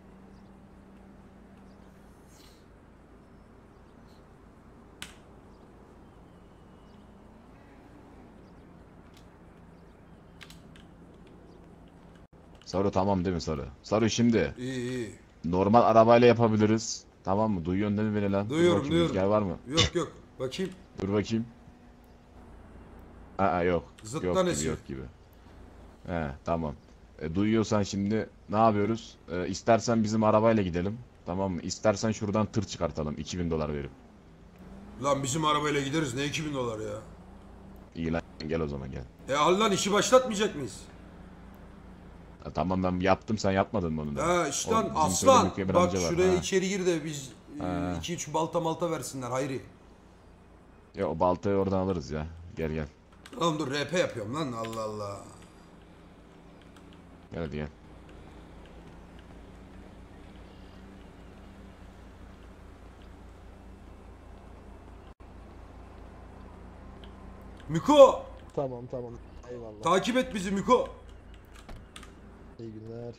Sarı tamam değil mi Sarı? Sarı şimdi. İyi iyi. Normal arabayla yapabiliriz. Tamam mı? Duyuyorsun değil mi beni lan? Dur Duyuyorum bakayım, duyuyorum. Rüzgar var mı? Yok yok. Bakayım. Dur bakayım. Aa yok. Zıttan Yok gibi esiyor. yok gibi. He tamam. E, duyuyorsan şimdi ne yapıyoruz? E, istersen bizim arabayla gidelim. Tamam mı? İstersen şuradan tır çıkartalım iki bin dolar verip. Lan bizim arabayla gideriz. Ne iki bin dolar ya? İyi lan gel o zaman gel. E al lan işi başlatmayacak mıyız? Ha, tamam ben yaptım, sen yapmadın mı onu da? Ha işte O lan bizim aslan. köyde Mükemmel Bak amca var, şuraya ha. içeri gir de biz Ha. iki üç balta malta versinler Hayri. Ya o baltayı oradan alırız ya. Gel gel. Oğlum dur R P yapıyorum lan Allah Allah. Gel hadi gel. Miko Tamam tamam. Eyvallah. takip et bizi Miko. İyi günler.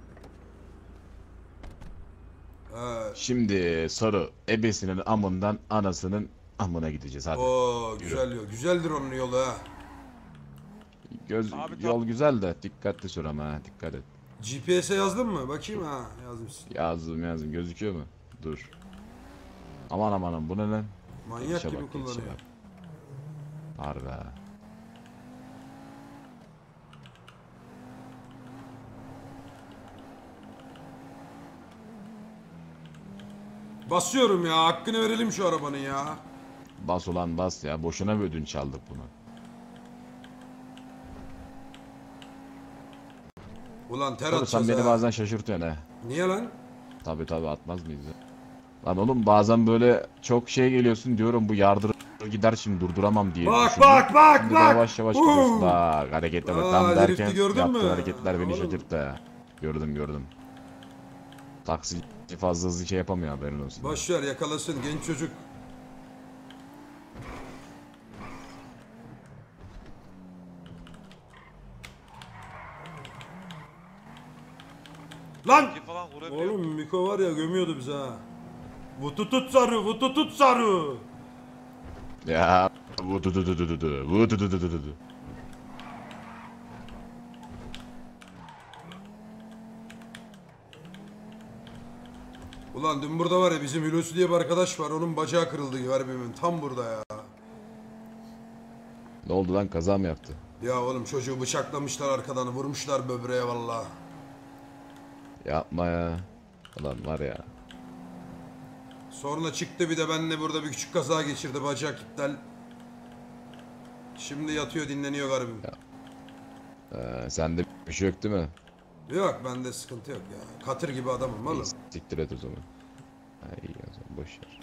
Ha. Şimdi Sarı ebesinin amından anasının amına gideceğiz hadi. Oo güzel yol. Güzeldir onun yolu ha. Göz, Abi, yol güzel de dikkatli sür ama ha, dikkat et. G P S'e yazdın mı? Bakayım ha yazmışsın. Yazdım yazdım, gözüküyor mu? Dur. Aman aman aman, bu ne lan? Manyak Geçişe gibi bak, geçişe kullanıyor. bak. Harbi ha. Basıyorum ya hakkını verelim şu arabanın ya. Bas ulan bas ya, boşuna bir ödünç aldık bunu. Ulan ter Sarı sen atacağız beni ha. bazen şaşırtıyorsun he. Niye lan? Tabi tabi, atmaz mıyız ya? Lan oğlum bazen böyle çok şey geliyorsun, diyorum bu yardır gider şimdi, durduramam diye Bak düşündüm. bak bak Şimdi bak. yavaş yavaş Huu. gidiyorsun. Bak harekete bak, Aa, tam herifti derken gördün yaptığın mü? hareketler beni Oğlum. şaşırttı ha. Gördüm gördüm. Taksici fazla hızlı şey yapamıyor, haberin olsun. Boş ver yakalasın genç çocuk. Lan! Ki falan vurabiliyor. Oğlum Miko var ya gömüyordu bizi ha. Vututut sarı, vututut sarı. Ya vu du du du du du du vu du du du du du du. Ulan dün burada var ya bizim Hulusi diye bir arkadaş var. Onun bacağı kırıldı garbimin tam burada ya. Ne oldu lan, kaza mı yaptı? Ya oğlum çocuğu bıçaklamışlar arkadan vurmuşlar böbreğe valla. Yapma ya. Ulan var ya. Sonra çıktı bir de benle burada bir küçük kaza geçirdi bacak iptal. Şimdi yatıyor dinleniyor garibim. Ee, sende bir şey yok değil mi? Yok bende sıkıntı yok ya. Katır gibi adamım oğlum. İyi, siktir et o zaman. Ha, iyi o zaman, boş ver.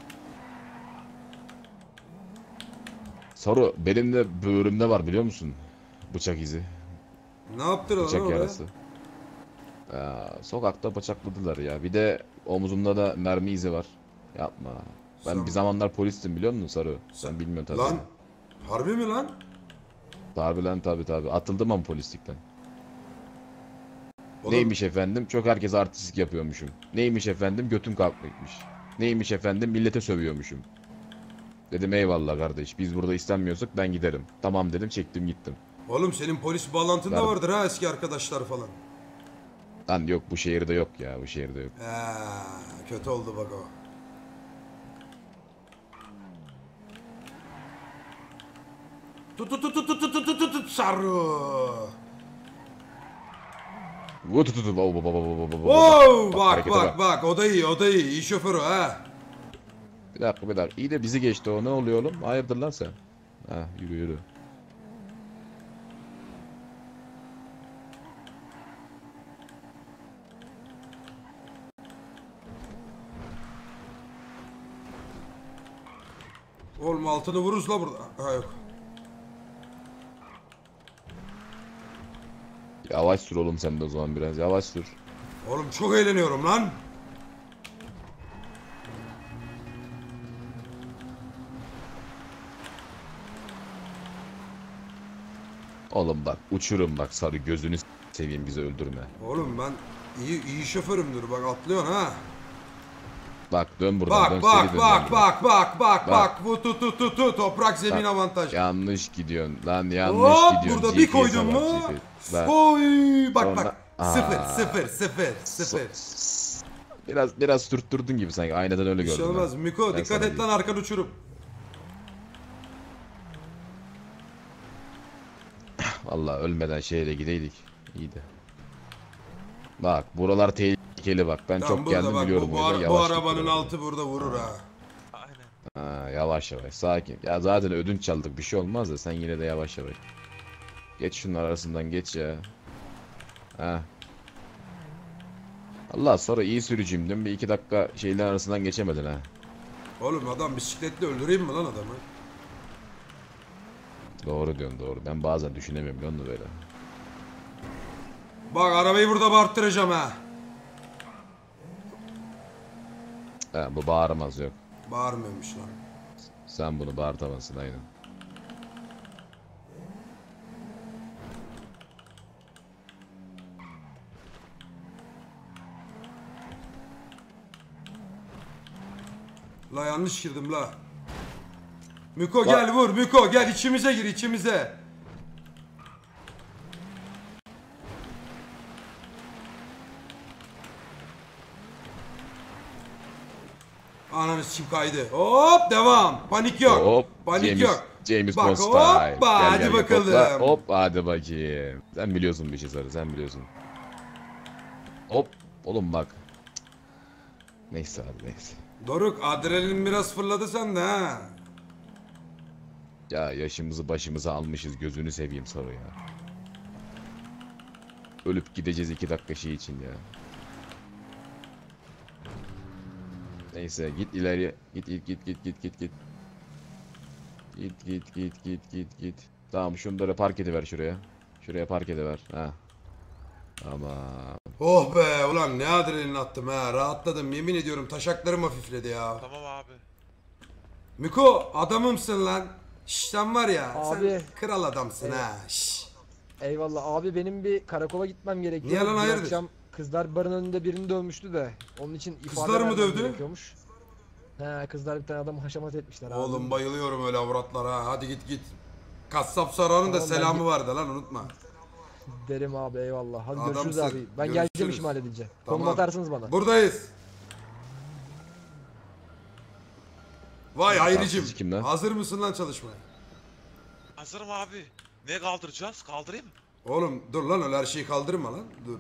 Soru benim de böğrümde var biliyor musun? Bıçak izi. Ne yaptıralım Bıçak oraya? yarası. Ya, sokakta bıçakladılar ya. Bir de omuzumda da mermi izi var. Yapma. Ben Sen- bir zamanlar polistim biliyor musun Sarı? Sen bilmiyorsun tabii. Lan harbi mi lan? Tabii lan tabii tabii. Atıldım ama polislikten. Oğlum- Neymiş efendim? Çok herkes artistlik yapıyormuşum. Neymiş efendim? Götüm kalkmışmış. Neymiş efendim? Millete sövüyormuşum. Dedim eyvallah kardeş. Biz burada istenmiyorsak ben giderim. Tamam dedim, çektim gittim. Oğlum senin polis bağlantın da Ver- vardır ha, eski arkadaşlar falan. Lan yok, bu şehirde yok ya, bu şehirde yok. He, kötü oldu bak o. Tut tut tut tut tut tut tut tut tut sarı. Vut tut tut. Baba baba baba baba. Wow, bak harekete bak bak, o da iyi, o da iyi, iyi şoför o ha. Bir dakika bir dakika. İyi de bizi geçti o. Ne oluyor oğlum? Hayırdır lan sen? Ha, yürü yürü. Oğlum altını vururuz la burada. Ha yok. Yavaş sür oğlum sen de o zaman biraz. Yavaş sür. Oğlum çok eğleniyorum lan. Oğlum bak uçurum bak Sarı, gözünü seveyim, bizi öldürme. Oğlum ben iyi iyi şoförümdür, bak atlıyorsun ha. Bak dön buradan, dön, Bak seri bak dön bak buradan. bak bak bak Bak. bak bu tu tu tu tu toprak zemin Bak, avantaj. Yanlış gidiyorsun lan, yanlış Hop gidiyorsun. burada bir G P S'e koydun bak, mu? G P S. Bak. Oy bak Sonra- bak. Aa. Sıfır sıfır sıfır sıfır. Biraz biraz sürttürdün gibi sanki, aynadan öyle Bir şey gördüm. olmaz. ben. Miko Ben dikkat sana et lan, diyeyim. arkan uçurum. Vallahi ölmeden şehre gideydik. İyiydi. Bak buralar tehlikeli bak. Ben Tam çok burada geldim bak, biliyorum. bu, o bu, yüzden ara- bu yavaş git arabanın buralara. altı burada vurur ha. Ha, yavaş yavaş sakin. Ya zaten ödünç çaldık, bir şey olmaz da sen yine de yavaş yavaş. Geç şunlar arasından geç ya. Ha. Allah, sonra iyi sürücüyüm değil mi? Bir iki dakika şeylerin arasından geçemedin ha. Oğlum adam bisikletle öldüreyim mi lan adamı? Doğru diyorsun, doğru. Ben bazen düşünemiyorum biliyor musun böyle. Bak arabayı burada bağırttıracağım ha. Ha, bu bağırmaz yok. Bağırmıyormuş lan. Sen bunu bağırtamazsın aynen. La yanlış girdim la. Miko gel vur, Miko gel içimize gir, içimize. Ananı sikim kaydı. Hop devam. Panik yok. Hop. Panik James, yok. James Bak, Bond style. hoppa, Gel, hadi gel, gel, bakalım. hopla, hop hadi bakayım. Sen biliyorsun bir şey Sarı, sen biliyorsun. Hop. Oğlum bak. Neyse abi neyse. Doruk adrenalin biraz fırladı sende ha. Ya yaşımızı başımıza almışız, gözünü seveyim Sarı ya. Ölüp gideceğiz iki dakika şey için ya. Neyse git ileriye. Git git git git git git git. Git git git git git git. Tamam şunları park ediver şuraya. Şuraya park ediver. Ha. Tamam. Oh be ulan ne adrenalin attım ha. Rahatladım, yemin ediyorum taşaklarım hafifledi ya. Tamam abi. Miko adamımsın lan. Şş sen var ya, Abi. sen kral adamsın Evet. ha. Şş. Eyvallah abi, benim bir karakola gitmem gerekiyor. Niye lan, Dün hayırdır? akşam kızlar barın önünde birini dövmüştü de onun için ifade Kızlar mı vermem dövdü? gerekiyormuş. He, kızlar bir tane adamı haşamat etmişler abi. Oğlum bayılıyorum öyle avratlara. Hadi git git. Kassap Saruhan'ın da Tamam, ben selamı git- vardı lan, unutma. Derim abi, eyvallah. Hadi Adamsın. görüşürüz abi. Ben Görüşürüz. geleceğim işimi halledince. Konum Tamam. atarsınız bana. Buradayız. Vay Hayricim. Taksici kim lan? Hazır mısın lan çalışmaya? Hazırım abi. Ne kaldıracağız? Kaldırayım mı? Oğlum dur lan, öyle her şeyi kaldırma lan. Dur.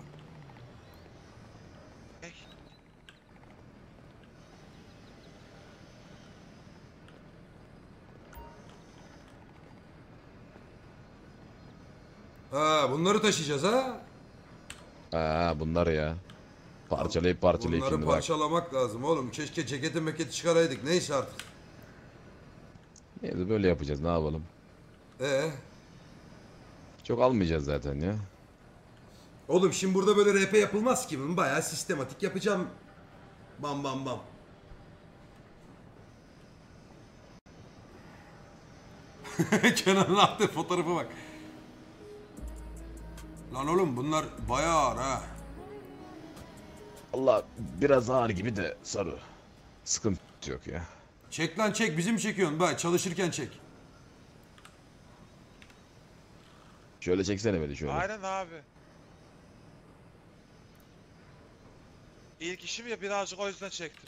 Ha bunları taşıyacağız ha. Ha bunlar ya. Parçalayıp parçalayıp Bunları şimdi bak. parçalamak lazım oğlum. Keşke ceketi meketi çıkaraydık. Neyse artık. Neyse böyle yapacağız, ne yapalım. Ee, Çok almayacağız zaten ya. Oğlum şimdi burada böyle R P yapılmaz ki. Ben bayağı sistematik yapacağım. Bam bam bam. Kenan'ın attığı fotoğrafa bak. Lan oğlum bunlar bayağı ağır ha. Allah biraz ağır gibi de Saru. Sıkıntı yok ya. Çek lan çek, bizim çekiyorsun bak, çalışırken çek. Şöyle çeksene beni şöyle. Aynen abi. İlk işim ya birazcık o yüzden çektim.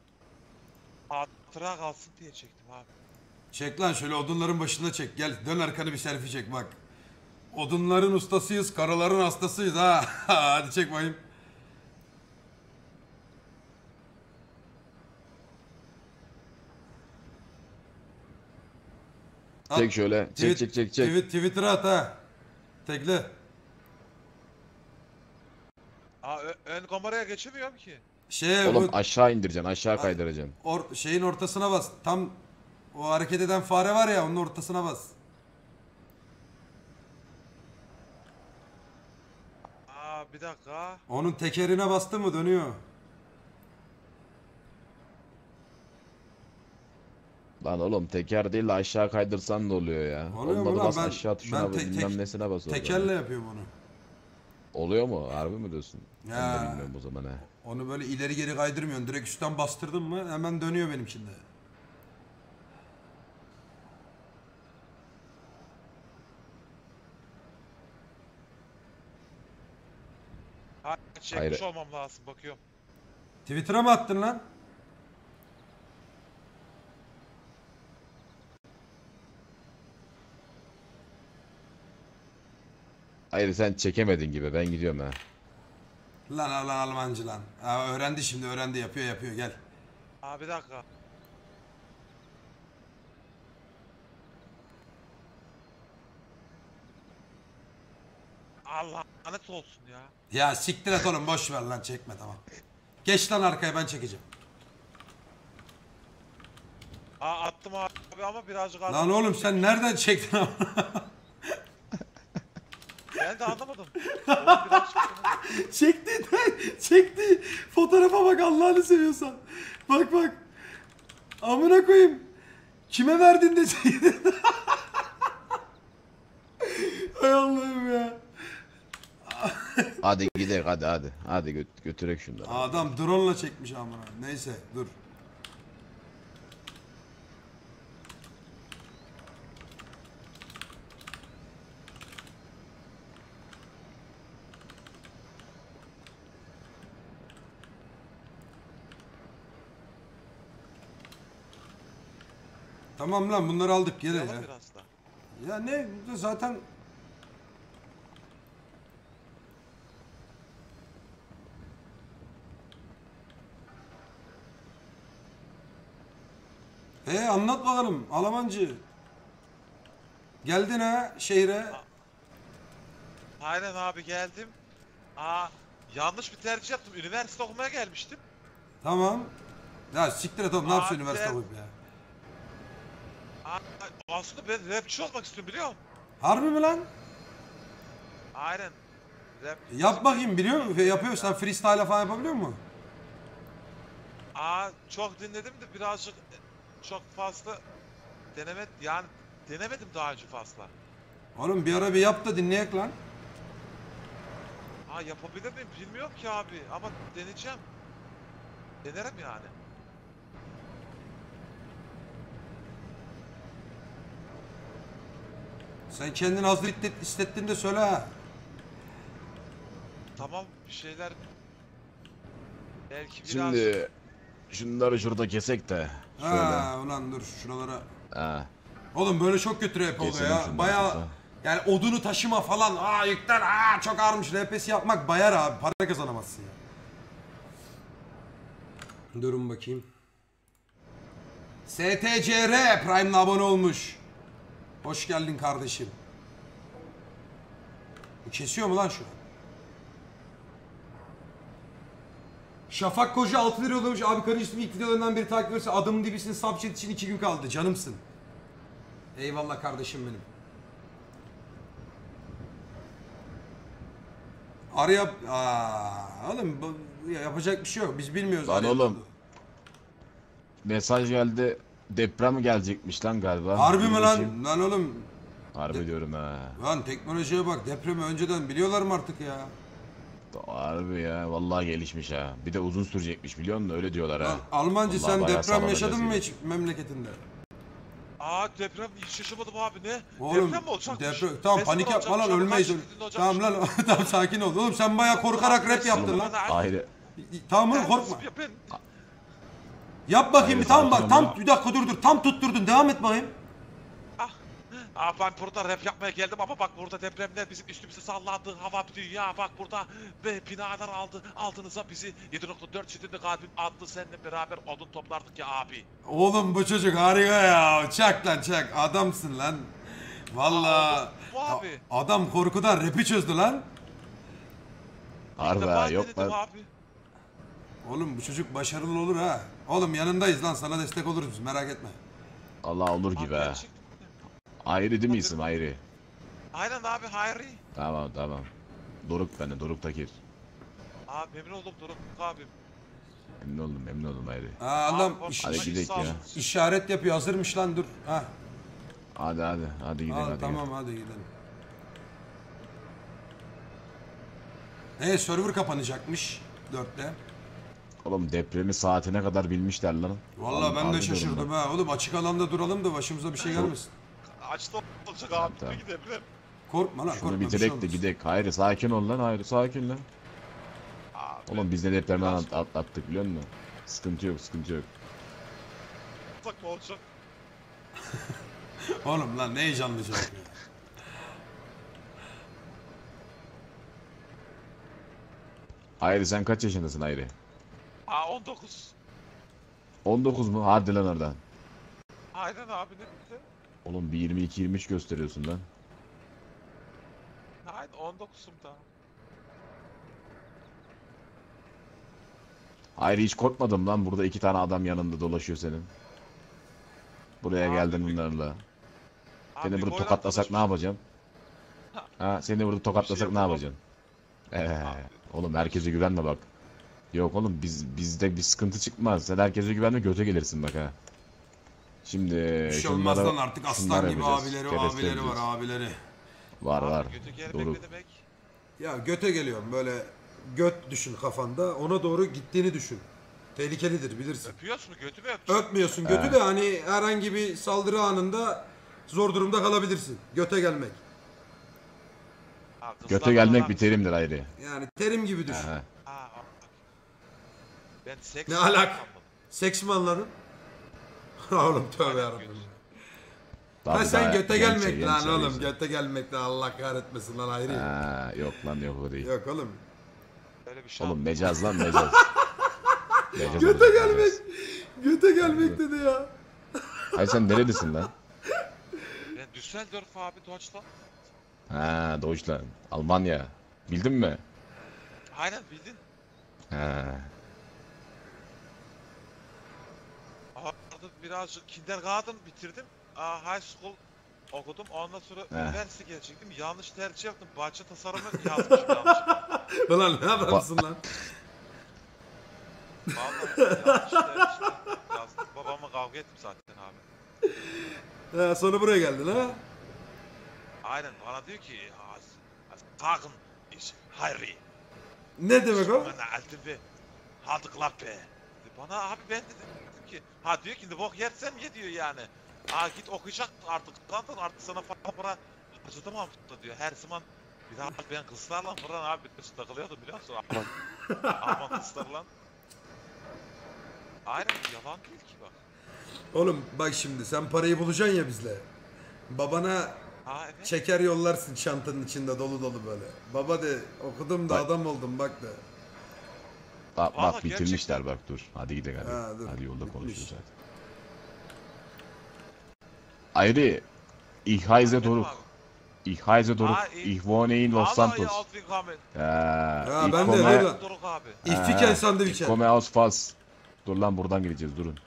Hatıra kalsın diye çektim abi. Çek lan şöyle odunların başında çek. Gel dön arkanı bir selfie çek bak. Odunların ustasıyız, karaların hastasıyız ha. Hadi çek bakayım. At. Çek şöyle. Çek Tweet- çek çek çek. tweet- Twitter'a at ha. Tekle. Aa ö- ön kameraya geçemiyorum ki. Şey Oğlum bu aşağı indireceksin, aşağı kaydıracaksın. or, şeyin ortasına bas. Tam o hareket eden fare var ya, onun ortasına bas. Aa bir dakika. Onun tekerine bastı mı dönüyor. Lan oğlum teker değil de aşağı kaydırsan da oluyor ya. Oluyor mu Olmadı lan? bas Ben- aşağı tuşuna ben bas, tek- bilmem tek- nesine bas orada. Tekerle yapıyor bunu. Oluyor mu? Harbi mi diyorsun? Ben de Ya. bilmiyorum o zaman he. Onu böyle ileri geri kaydırmıyorsun. Direkt üstten bastırdın mı hemen dönüyor benim içinde. Ha, çekmiş Hayır. olmam lazım bakıyorum. Twitter'a mı attın lan? Hayır sen çekemedin gibi, ben gidiyorum ha. Lan lan lan Almancı lan. Ha, öğrendi şimdi öğrendi, yapıyor yapıyor gel. Aa bir dakika. Allah lanet olsun ya. Ya siktir et oğlum, boş ver lan, çekme tamam. Geç lan arkaya, ben çekeceğim. Aa attım abi ama birazcık Lan attım. oğlum sen nereden çektin ama? Ben de anlamadım. Oğlum biraz çektim. Çekti çekti. Fotoğrafa bak Allah'ını seviyorsan. Bak bak. Amına koyayım. Kime verdin de çektin? Hay Allah'ım ya. Hadi gidelim hadi hadi. Hadi gö götürek şunları. Adam drone'la çekmiş amına. Neyse dur. Tamam lan, bunları aldık geri ya. Yalan biraz da. Ya ne zaten E anlat bakalım Almancı. Geldin ha şehre. Aynen abi geldim. Aa yanlış bir tercih yaptım. Üniversite okumaya gelmiştim. Tamam. Ya siktir et oğlum, ne Aa, yapıyorsun üniversite gel. okuyup ya? Aa, aslında ben rapçi olmak istiyorum biliyor musun? Harbi mi lan? Aynen. Rap. Yap bakayım, biliyor musun? Yapıyorsan freestyle falan yapabiliyor musun? Aa çok dinledim de birazcık çok fazla denemedim yani denemedim daha önce fazla. Oğlum bir ara bir yap da dinleyek lan. Aa yapabilir miyim bilmiyorum ki abi ama deneyeceğim. Denerim yani. Sen kendini hazır hissettiğinde söyle ha. Tamam bir şeyler belki biraz Şimdi şunları şurada kesek de. Şöyle. Ha ulan dur şuralara. Ha. Oğlum böyle çok kötü rap oldu Keselim ya. şunları Baya şurada. yani odunu taşıma falan. Aa yükler aa çok ağırmış. R P'si yapmak bayar abi. Para kazanamazsın ya. Durun bakayım. S T C R Prime'la abone olmuş. Hoş geldin kardeşim. Bu kesiyor mu lan şu an? Şafak Koca altı lira yollamış. Abi kardeşim ilk videolarından biri takip ediyorsa adamın dibisin, subchat için iki gün kaldı. Canımsın. Eyvallah kardeşim benim. Araya... Aa, oğlum bu- yapacak bir şey yok. Biz bilmiyoruz. Lan araya oğlum. oldu. Mesaj geldi. Deprem gelecekmiş lan galiba. Harbi mi Dur lan? bakayım. Lan oğlum. Harbi diyorum ha. Lan teknolojiye bak. Depremi önceden biliyorlar mı artık ya? Harbi ya. Vallahi gelişmiş ha. Bir de uzun sürecekmiş biliyor musun? Öyle diyorlar ha. Lan Almancı Vallahi sen bayağı deprem sallanacağız yaşadın mı gibi. hiç memleketinde? Aa deprem hiç yaşamadım abi ne? Oğlum deprem mi olacakmış? deprem tamam Ne zaman panik yapma lan olacakmış abi? ölmeyiz. Kaç öl- şiddetinde Tamam olacakmış? lan tamam sakin ol. Oğlum sen bayağı korkarak rap yaptın lan. Ayrı. Tamam oğlum Ben korkma. nasıl yapayım? Yap bakayım Hayır, bir tamam sakin bak ol tam ya. bir dakika dur dur tam tutturdun devam et bakayım. Aa ben burada rap yapmaya geldim ama bak burada depremler bizim üstümüze sallandı. Hava bir dünya bak burada ve binalar aldı. Altınıza bizi yedi nokta dört şiddetli kalbim attı seninle beraber odun toplardık ya abi. Oğlum bu çocuk harika ya. Çak lan çak adamsın lan. Vallahi Bu abi. a- adam korkudan rapi çözdü lan. Harbi İlk ha. defa Yok denedim lan. abi. Oğlum bu çocuk başarılı olur ha. Oğlum yanındayız lan sana destek oluruz biz merak etme. Allah olur gibi Abi ha. gerçekten. Ayrı değil mi isim ayrı? Aynen abi Hayri. Tamam tamam. Doruk bende Doruk Takir. Abi memnun oldum Doruk abim. Memnun oldum memnun oldum ayrı. Ha adam Abi, iş- Hadi hoş- gidelim sağ ya. olun. işaret yapıyor hazırmış lan dur. Ha. Hadi hadi hadi gidelim Al, hadi. tamam hadi gidelim. E server kapanacakmış dörtte. Oğlum depremi saatine kadar bilmişler lan. Vallahi ben Harbi de şaşırdım diyorum ha. Oğlum açık alanda duralım da başımıza bir şey gelmesin. Açtı olacak abi. Tamam. Bir deprem. Korkma lan Şunu korkma. bir şey bitirek de olmaz. gidek. Hayır sakin ol lan hayır sakin lan. Abi. Oğlum biz de depremden Biraz- at- atlattık biliyor musun? Sıkıntı yok sıkıntı yok. Olacak mı olacak? Oğlum lan ne heyecanlıcak ya. Hayır sen kaç yaşındasın Hayri? Aa on dokuz. on dokuz mu? Hadi lan oradan. Aynen abi ne bitti? Oğlum bir yirmi iki yirmi üç gösteriyorsun lan. Aynen on dokuzum da. Hayır hiç korkmadım lan burada iki tane adam yanında dolaşıyor senin. Buraya Abi geldin bir- bunlarla. Abi Seni bir burada boyla tokatlasak ne tanışmış- yapacaksın? Ha seni burada tokatlasak ne yapamam. yapacaksın? Ee, oğlum herkese güvenme bak. Yok oğlum biz bizde bir sıkıntı çıkmaz. Sen herkese güvenme göte gelirsin bak ha. Şimdi Bir şey olmaz şunlara- lan artık aslan şunları gibi yapacağız, abileri kereste abileri var yapacağız. abileri. Var var. Abi götü gelmek Doğru. ne demek? Ya göte geliyorum böyle göt düşün kafanda ona doğru gittiğini düşün. Tehlikelidir bilirsin. Öpüyorsun mu? Götü mü öpeceksin? Öpmüyorsun götü He. de hani herhangi bir saldırı anında zor durumda kalabilirsin. Göte gelmek. Ha, kızlar Göte falan gelmek var. bir terimdir ayrı. Yani terim gibi düşün. Aha. Ha, bak. Ben seks Ne alak? anlamadım. Seks mi anladın? Oğlum tövbe Aynen, yarabbim. götü. Ha Tabii sen daha göte genç, gelmek genç lan oğlum. arıyorsun. Göte gelmek lan Allah kahretmesin lan ayrı. Ha, yok lan yok o değil. Yok oğlum. Öyle bir şey Oğlum anlamadım. mecaz lan mecaz. Mecaz Göte olacak, gelmek. mecaz. Göte gelmek dedi ya. Hayır sen nerelisin lan? Ben Düsseldorf abi Deutschland. Ha Deutschland. Almanya. Bildin mi? Aynen bildin. Ha. Orada birazcık kindergarten bitirdim. Aa, high school okudum. Ondan sonra üniversite gelecektim. Yanlış tercih yaptım. Bahçe tasarımı yazmışım yanlışlıkla. Ulan ne adamsın lan? Vallahi yanlış tercih yazdım. Babamla kavga ettim zaten abi. Ha, sonra buraya geldin ha? Aynen bana diyor ki Hagen ist Harry. Ne demek o? Bana aldım ve hadi klappe. Bana abi ben de dedim ki ha diyor ki ne bok yersen ye diyor yani. Aa git okuyacak artık zaten artık sana para para harcatamam diyor. Her zaman bir daha ben kızlarla falan abi bir takılıyordum biliyor musun? Aman, aman kızlarla. Aynen yalan değil ki bak. Oğlum bak şimdi sen parayı bulacaksın ya bizle. Babana Ha evet. şeker yollarsın çantanın içinde dolu dolu böyle. Baba de okudum da Bak. adam oldum bak de. Bak, Vallahi bak bitirmişler bak dur. Hadi gidelim hadi. Ha, dur. Hadi yolda Bitmiş. konuşuruz hadi. Ayrı. Ich heiße Efendim Doruk. abi? Ich heiße Doruk. Ha, ich- Ich wohne in Los Vallahi Santos. ya, willkommen. Ha, Ha, ich ben de komme- öyle. Doruk abi. İhtiken Ha, sandviçe. Ich komme aus Fas. Dur lan buradan gideceğiz durun.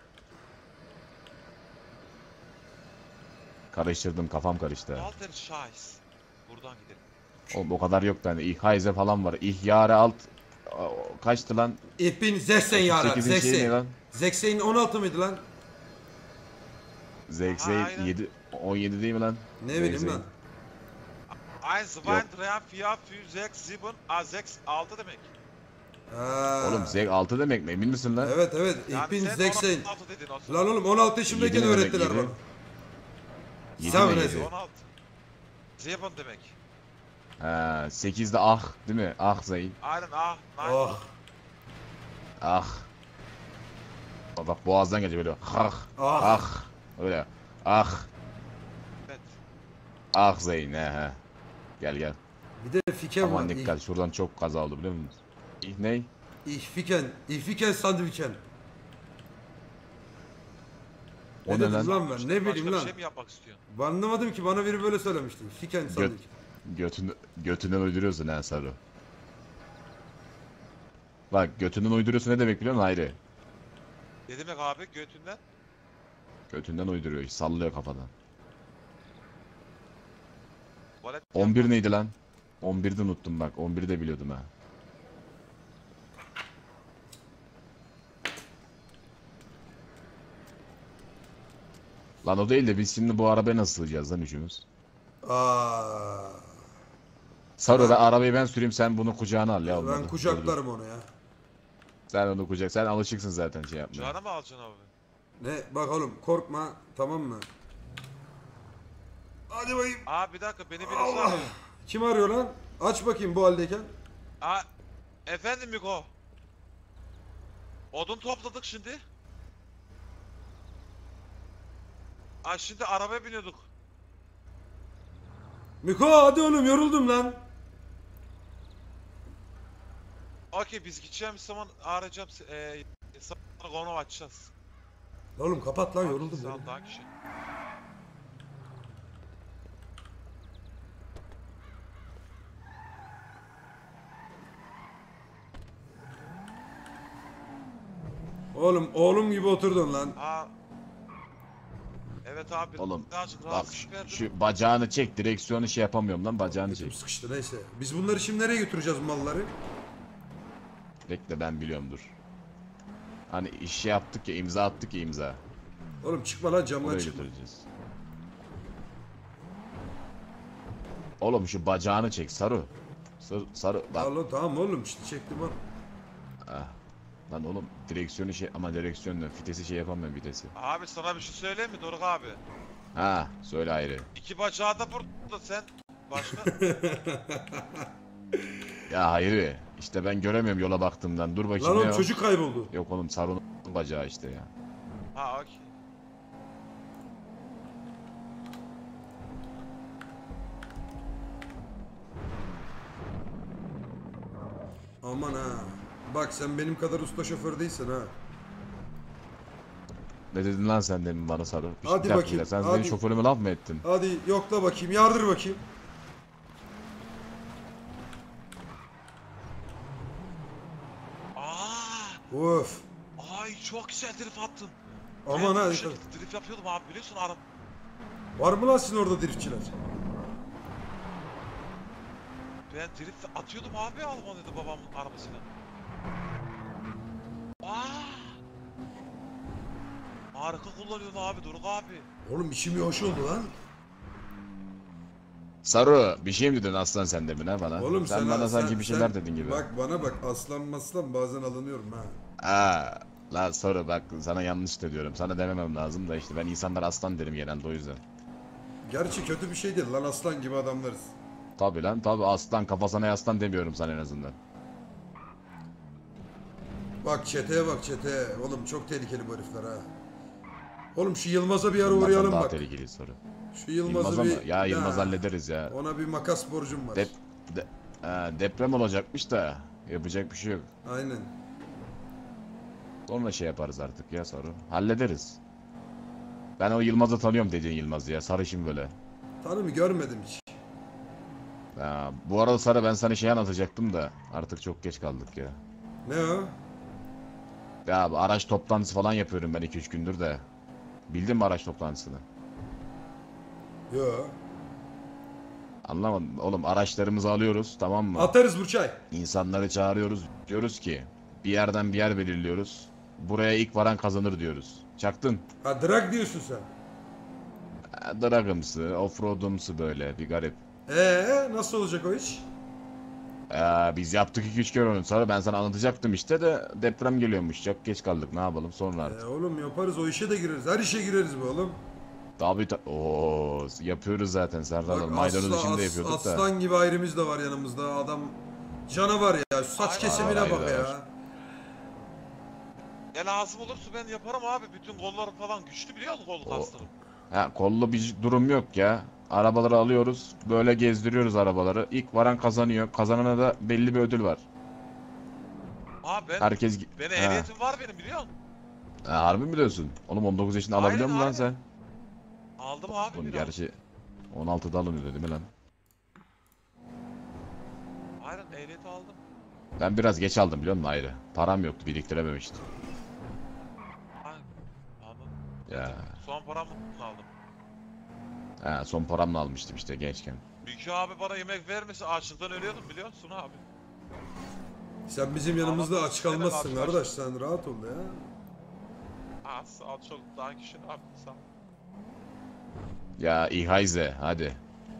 Karıştırdım kafam karıştı. Walter Scheiss. Buradan gidelim. Oğlum o kadar yok yani. İhaize falan var. İhyare alt o- kaçtı lan? Ich bin sechzehn Jahre alt. otuz sekizin şeyi ne lan? sechzehn on altı mıydı lan? Zekseyn aynen. yedi on yedi değil mi lan? Ne bileyim Zekseyn. lan. bir, iki, üç, dört, beş, altı, yedi, aa seks, altı demek. Ha. Oğlum Zek altı demek mi? Emin misin lan? Evet evet. Ich Yani bin sen sechzehn. on altı dedin o zaman. Lan oğlum on altı yaşımdayken Yedi ne demek, öğrettiler yedi? bana. Yedi Sen mi, ne yedi? diyorsun? on altı. Zebon demek. Ha, sekizde ah değil mi? Ah Zeyn. Aynen ah. Nein. Oh. Ah. Bak, bak boğazdan geliyor böyle. Ah. Ah. Ah. Öyle. Ah. Evet. Ah Zeyn. He he. Gel gel. Bir de fiken var. Aman Ich, dikkat. Şuradan çok kaza oldu biliyor musun? İh ney? ich fiken. Ich fiken sandviçen. O Ne ne dedim lan? lan ben? Başka Ne bileyim bir lan. şey mi yapmak istiyorsun? Anlamadım ki bana biri böyle söylemişti. Fiken Göt, sandviç. götünü, götünden uyduruyorsun ha Sarı. Bak götünden uyduruyorsun ne demek biliyor musun? Hayri. Ne demek abi götünden? Götünden uyduruyor. Sallıyor kafadan. Tuvalet on bir neydi lan? on birde unuttum bak. on biri de biliyordum ha. Lan o değil de biz şimdi bu arabaya nasıl sığacağız lan üçümüz? Aa. Sarı ben arabayı ben süreyim sen bunu kucağına al ya. olmadı. Ben Dur, dur. kucaklarım onu ya. Sen onu kucak. Sen alışıksın zaten şey yapmaya. Cana mı alacaksın abi? Ne bak oğlum korkma tamam mı? Hadi bakayım. Aa bir dakika beni birisi Allah. arıyor. Kim arıyor lan? Aç bakayım bu haldeyken. Aa efendim Miko. Odun topladık şimdi. Aa şimdi arabaya biniyorduk. Miko hadi oğlum yoruldum lan. Okey biz gideceğimiz zaman arayacağım. Eee sana konu açacağız. Oğlum kapat lan yoruldum Sağ ol, ben. daha kişi. Oğlum oğlum gibi oturdun lan. Aa. Evet abi. Oğlum birazcık bak rahatsızlık şu, verdim. şu bacağını çek direksiyonu şey yapamıyorum lan bacağını çek. Sıkıştı neyse. Biz bunları şimdi nereye götüreceğiz bu malları? Bekle ben biliyorum dur. Hani iş şey yaptık ya imza attık ya imza. Oğlum çıkma lan camdan Oraya çıkma. götüreceğiz. Oğlum şu bacağını çek sarı. Sarı, sarı bak. Oğlum tamam oğlum işte çektim lan. Ah. Lan oğlum direksiyonu şey ama direksiyonla vitesi şey yapamıyorum vitesi. Abi sana bir şey söyleyeyim mi Doruk abi? Ha söyle ayrı. İki bacağı da burada sen. Başka? Ya hayır işte ben göremiyorum yola baktığımdan dur bakayım Lan ne oğlum o? çocuk kayboldu. Yok oğlum sarının bacağı işte ya. Ha okey. Aman ha. Bak sen benim kadar usta şoför değilsin ha. Ne dedin lan sen demin bana sarı? Bir Hadi dakika, bakayım, Sen hadi. benim şoförüme laf mı ettin? Hadi yokla bakayım yardır bakayım. Aa, Of. ay çok güzel drift attın. Aman Ben ha. bu şekilde drift yapıyordum abi biliyorsun araba. Var mı lan sizin orada driftçiler? Ben drift atıyordum abi Almanya'da babamın arabasıyla. Aa! Harika kullanıyordun abi Doruk abi. Oğlum işim bir hoş oldu lan. Sarı bir şey mi dedin aslan sen demin ha bana? Oğlum sen, sen, bana sanki sen- bir şeyler sen- dedin gibi. Bak bana bak aslan maslan bazen alınıyorum ha. Aa, la Sarı bak sana yanlış da diyorum. Sana dememem lazım da işte ben insanlar aslan derim genelde o yüzden. Gerçi kötü bir şey değil lan aslan gibi adamlarız. Tabi lan tabi aslan kafasına yaslan demiyorum sana en azından. Bak çeteye bak çeteye. Oğlum çok tehlikeli bu herifler ha. Oğlum şu Yılmaz'a bir ara Bunlardan uğrayalım daha bak. tehlikeli Sarı. Şu Yılmaz'ı Yılmaz'a bir... mı? Ya Yılmaz hallederiz ya. Ona bir makas borcum var. Dep de- ha, deprem olacakmış da yapacak bir şey yok. Aynen. Sonra şey yaparız artık ya Sarı. Hallederiz. Ben o Yılmaz'ı tanıyorum dediğin Yılmaz'ı ya. Sarışın böyle. Tanımı görmedim hiç. Ha, bu arada Sarı ben sana şey anlatacaktım da artık çok geç kaldık ya. Ne o? Ya bu araç toplantısı falan yapıyorum ben iki üç gündür de. Bildin mi araç toplantısını? Yo. Anlamadım. Oğlum araçlarımızı alıyoruz, tamam mı? Atarız Burçay. İnsanları çağırıyoruz. Diyoruz ki bir yerden bir yer belirliyoruz. Buraya ilk varan kazanır diyoruz. Çaktın. Ha drag diyorsun sen. Ha, Dragımsı, offroadumsu böyle bir garip. Ee nasıl olacak o iş? Ee, biz yaptık iki üç kere onu. Sonra ben sana anlatacaktım işte de deprem geliyormuş. Çok geç kaldık. Ne yapalım sonra artık. Ee, oğlum yaparız, o işe de gireriz. Her işe gireriz be oğlum. Tabii ta Oo, yapıyoruz zaten Serdar. Bak, Maydanoz asla- işini de as- yapıyorduk da. Aslan gibi ayrımız da var yanımızda. Adam canavar ya. Şu saç Aynen. kesimine Aynen. bak ya. Ya lazım olursa ben yaparım abi. Bütün kollarım falan güçlü biliyor musun kol O- kaslarım? Ha, kollu bir durum yok ya. Arabaları alıyoruz. Böyle gezdiriyoruz arabaları. İlk varan kazanıyor. Kazanana da belli bir ödül var. Ha ben, Herkes... ben Ha. ehliyetim var benim biliyor musun? Ha, harbi mi diyorsun? Oğlum on dokuz yaşında alabiliyor Aynen, musun lan aynen. sen? Aldım abi Bunu biraz. gerçi on altıda alınıyor değil mi lan? Aynen ehliyeti aldım. Ben biraz geç aldım biliyor musun ayrı. Param yoktu, biriktirememiştim. Aynen. Aldım. Ya. Son paramı aldım. Ha, son paramla almıştım işte gençken. Mülkü abi bana yemek vermese açlıktan ölüyordum biliyor musun abi? Sen bizim yanımızda Ama aç hemen kalmazsın arkadaş- kardeş, sen rahat ol ya. Ha sağ ol çok daha kişi abi sağ ol. Ya İhayze hadi.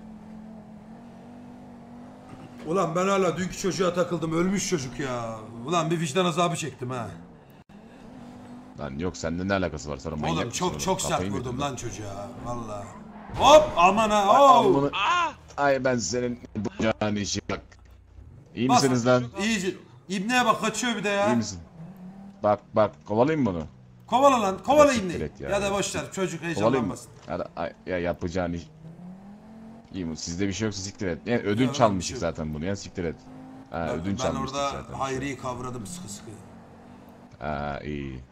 Ulan ben hala dünkü çocuğa takıldım, ölmüş çocuk ya. Ulan bir vicdan azabı çektim ha. Lan yok sende ne alakası var sana manyak Oğlum mısın çok oğlum? çok sert Kafayı mı vurdum yedin lan çocuğa valla. Hop aman ha. Ay, Oo. amına- Aa! Ay ben senin bu yani işi bak. İyi Bas. misiniz lan? İyice. İbneye bak, kaçıyor bir de ya. İyi misin? Bak bak kovalayayım bunu. Kovala lan, kovala Siktir ibneyi. et Ya. ya. da boş ver, çocuk Kovalayayım mı? heyecanlanmasın. Ya, da- ay- ya yapacağın iş. İyi mi? Sizde bir şey yoksa siktir et. Ya, ödül Yok, çalmıştık bir şey yok. zaten bunu ya siktir et. Ha, Ben, ödül ben çalmıştık orada zaten. Hayri'yi kavradım sıkı sıkı. Ha iyi.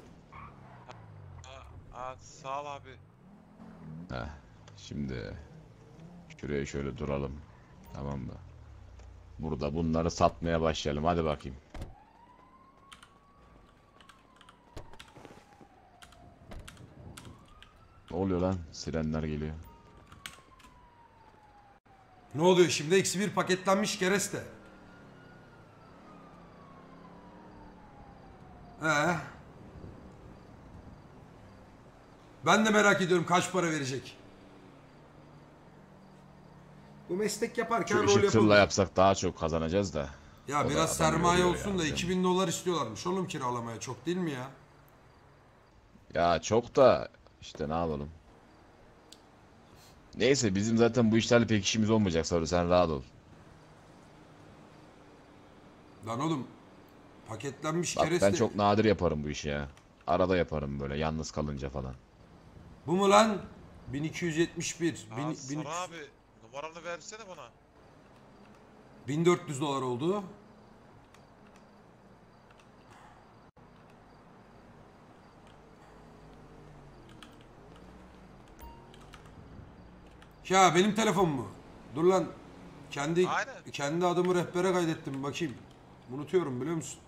Aa, sağ ol abi. Heh, şimdi şuraya şöyle duralım. Tamam mı? Burada bunları satmaya başlayalım. Hadi bakayım. Ne oluyor lan? Sirenler geliyor. Ne oluyor şimdi? Eksi bir paketlenmiş kereste. Ee. Ben de merak ediyorum kaç para verecek. Bu meslek yaparken Şu rol işi tırla yapılır. yapsak daha çok kazanacağız da. Ya O da biraz adam sermaye yoruyor olsun ya da canım. iki bin dolar istiyorlarmış oğlum kiralamaya, çok değil mi ya? Ya çok da işte ne yapalım. Neyse bizim zaten bu işlerle pek işimiz olmayacak Sarı, sen rahat ol. Lan oğlum paketlenmiş Bak kereste. ben çok nadir yaparım bu işi ya. Arada yaparım böyle yalnız kalınca falan. Bu mu lan? bin iki yüz yetmiş bir. Aa, bin, bin, Sara abi numaranı versene bana. bin dört yüz dolar oldu. Ya benim telefonum mu? Dur lan. Kendi Aynen. kendi adımı rehbere kaydettim, bakayım. Unutuyorum biliyor musun?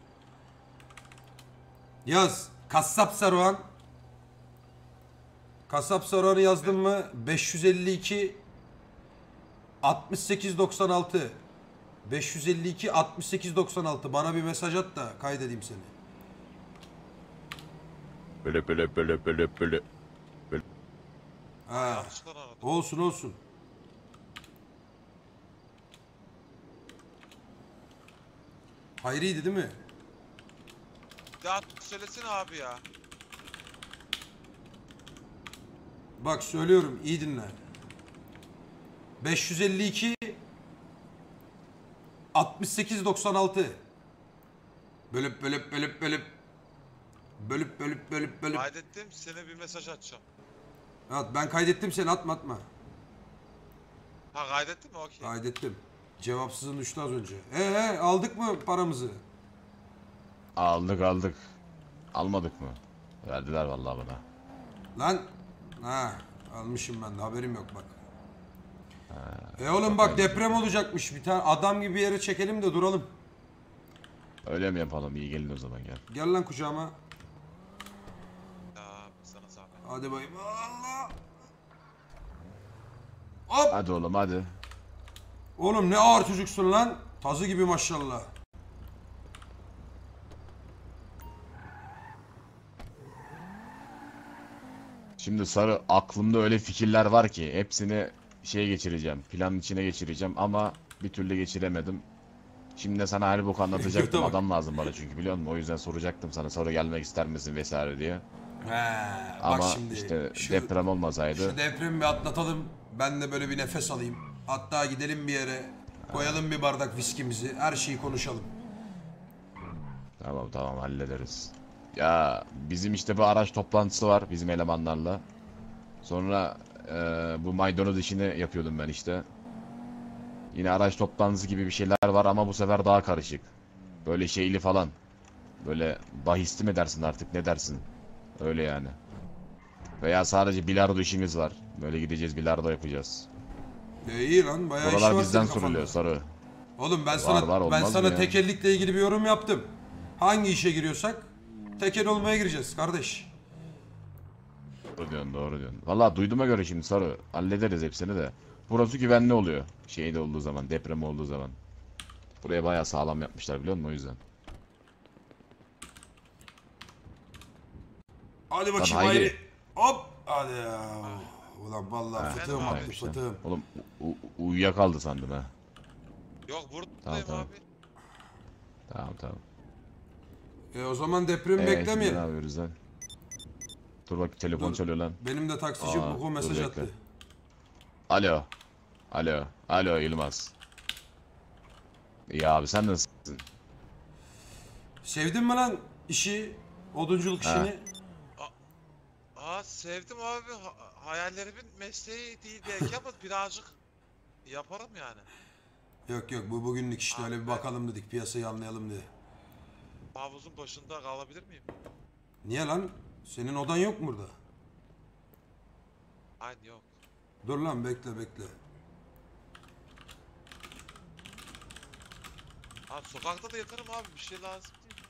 Yaz. Kassap Saruhan. Kasap Saruhan'ı yazdın mı? beş yüz elli iki altmış sekiz doksan altı. beş yüz elli iki altmış sekiz doksan altı. Bana bir mesaj at da kaydedeyim seni. Böyle böyle böyle böyle böyle. Ha. Yanlışlıkla aradım. Olsun olsun. Hayri'ydi değil mi? Ya söylesene abi ya. Bak söylüyorum, iyi dinle. beş yüz elli iki altmış sekiz doksan altı. Bölüp bölüp bölüp bölüp bölüp bölüp bölüp bölüp. Kaydettim sana bir mesaj atacağım. At, ben kaydettim, seni atma atma. Ha kaydettin mi? Okey. Kaydettim. Cevapsızın düştü az önce. Ee aldık mı paramızı? Aldık aldık. Almadık mı? Verdiler vallahi bana. Lan. Ha, almışım ben de, haberim yok bak. E oğlum bak, deprem olacakmış, bir tane adam gibi bir yere çekelim de duralım. Öyle mi yapalım? İyi gelin o zaman gel. Gel lan kucağıma. Ya sana zahmet. Hadi bayım. Allah. Hop. Hadi oğlum hadi. Oğlum ne ağır çocuksun lan. Tazı gibi maşallah. Şimdi Sarı, aklımda öyle fikirler var ki hepsini şeye geçireceğim. Planın içine geçireceğim ama bir türlü geçiremedim. Şimdi de sana her bok anlatacaktım. Tamam. Adam lazım bana çünkü, biliyor musun? O yüzden soracaktım sana, sonra gelmek ister misin vesaire diye. He, Ama bak şimdi işte şu, deprem olmasaydı. şu depremi bir atlatalım. Ben de böyle bir nefes alayım. Hatta gidelim bir yere. Koyalım bir bardak viskimizi. Her şeyi konuşalım. Tamam tamam, hallederiz. Ya bizim işte bir araç toplantısı var bizim elemanlarla. Sonra e, bu maydanoz işini yapıyordum ben işte. Yine araç toplantısı gibi bir şeyler var ama bu sefer daha karışık. Böyle şeyli falan. Böyle bahisli mi dersin artık, ne dersin? Öyle yani. Veya sadece bilardo işimiz var. Böyle gideceğiz, bilardo yapacağız. E iyi lan, bayağı iş Buralar var bizden senin soruluyor kafanda. Sarı. Oğlum ben Var, sana var, ben olmaz sana mı ya? tekellikle ilgili bir yorum yaptım. Hangi işe giriyorsak tekel olmaya gireceğiz kardeş. Doğru diyorsun, doğru diyorsun. Valla duyduğuma göre şimdi Sarı, hallederiz hepsini de. Burası güvenli oluyor. Şeyde olduğu zaman, deprem olduğu zaman. Buraya bayağı sağlam yapmışlar, biliyor musun, o yüzden. Hadi bakayım Hayri. Hayri. Hop. Hadi ya. Ulan vallahi Ha, fıtığım tamam attı işte. fıtığım. Oğlum u- u- uyuyakaldı sandım ha. Yok buradayım Tamam, tamam. abi. Tamam tamam. E o zaman depremi Ee, şimdi ne beklemeyelim. yapıyoruz lan? Dur bak, telefon Dur. çalıyor lan. Benim de taksici Aa, Buko dur mesaj bekle. attı. Alo. Alo. Alo Yılmaz. İyi abi, sen nasılsın? Sevdin mi lan işi? Odunculuk Ha. işini? Aa sevdim abi. Ha- hayallerimin mesleği değil belki ama birazcık yaparım yani. Yok yok, bu bugünlük işte, öyle bir bakalım dedik, piyasayı anlayalım diye. Havuzun başında kalabilir miyim? Niye lan? Senin odan yok mu burada? Aynı yok. Dur lan, bekle bekle. Abi sokakta da yatarım abi, bir şey lazım değil.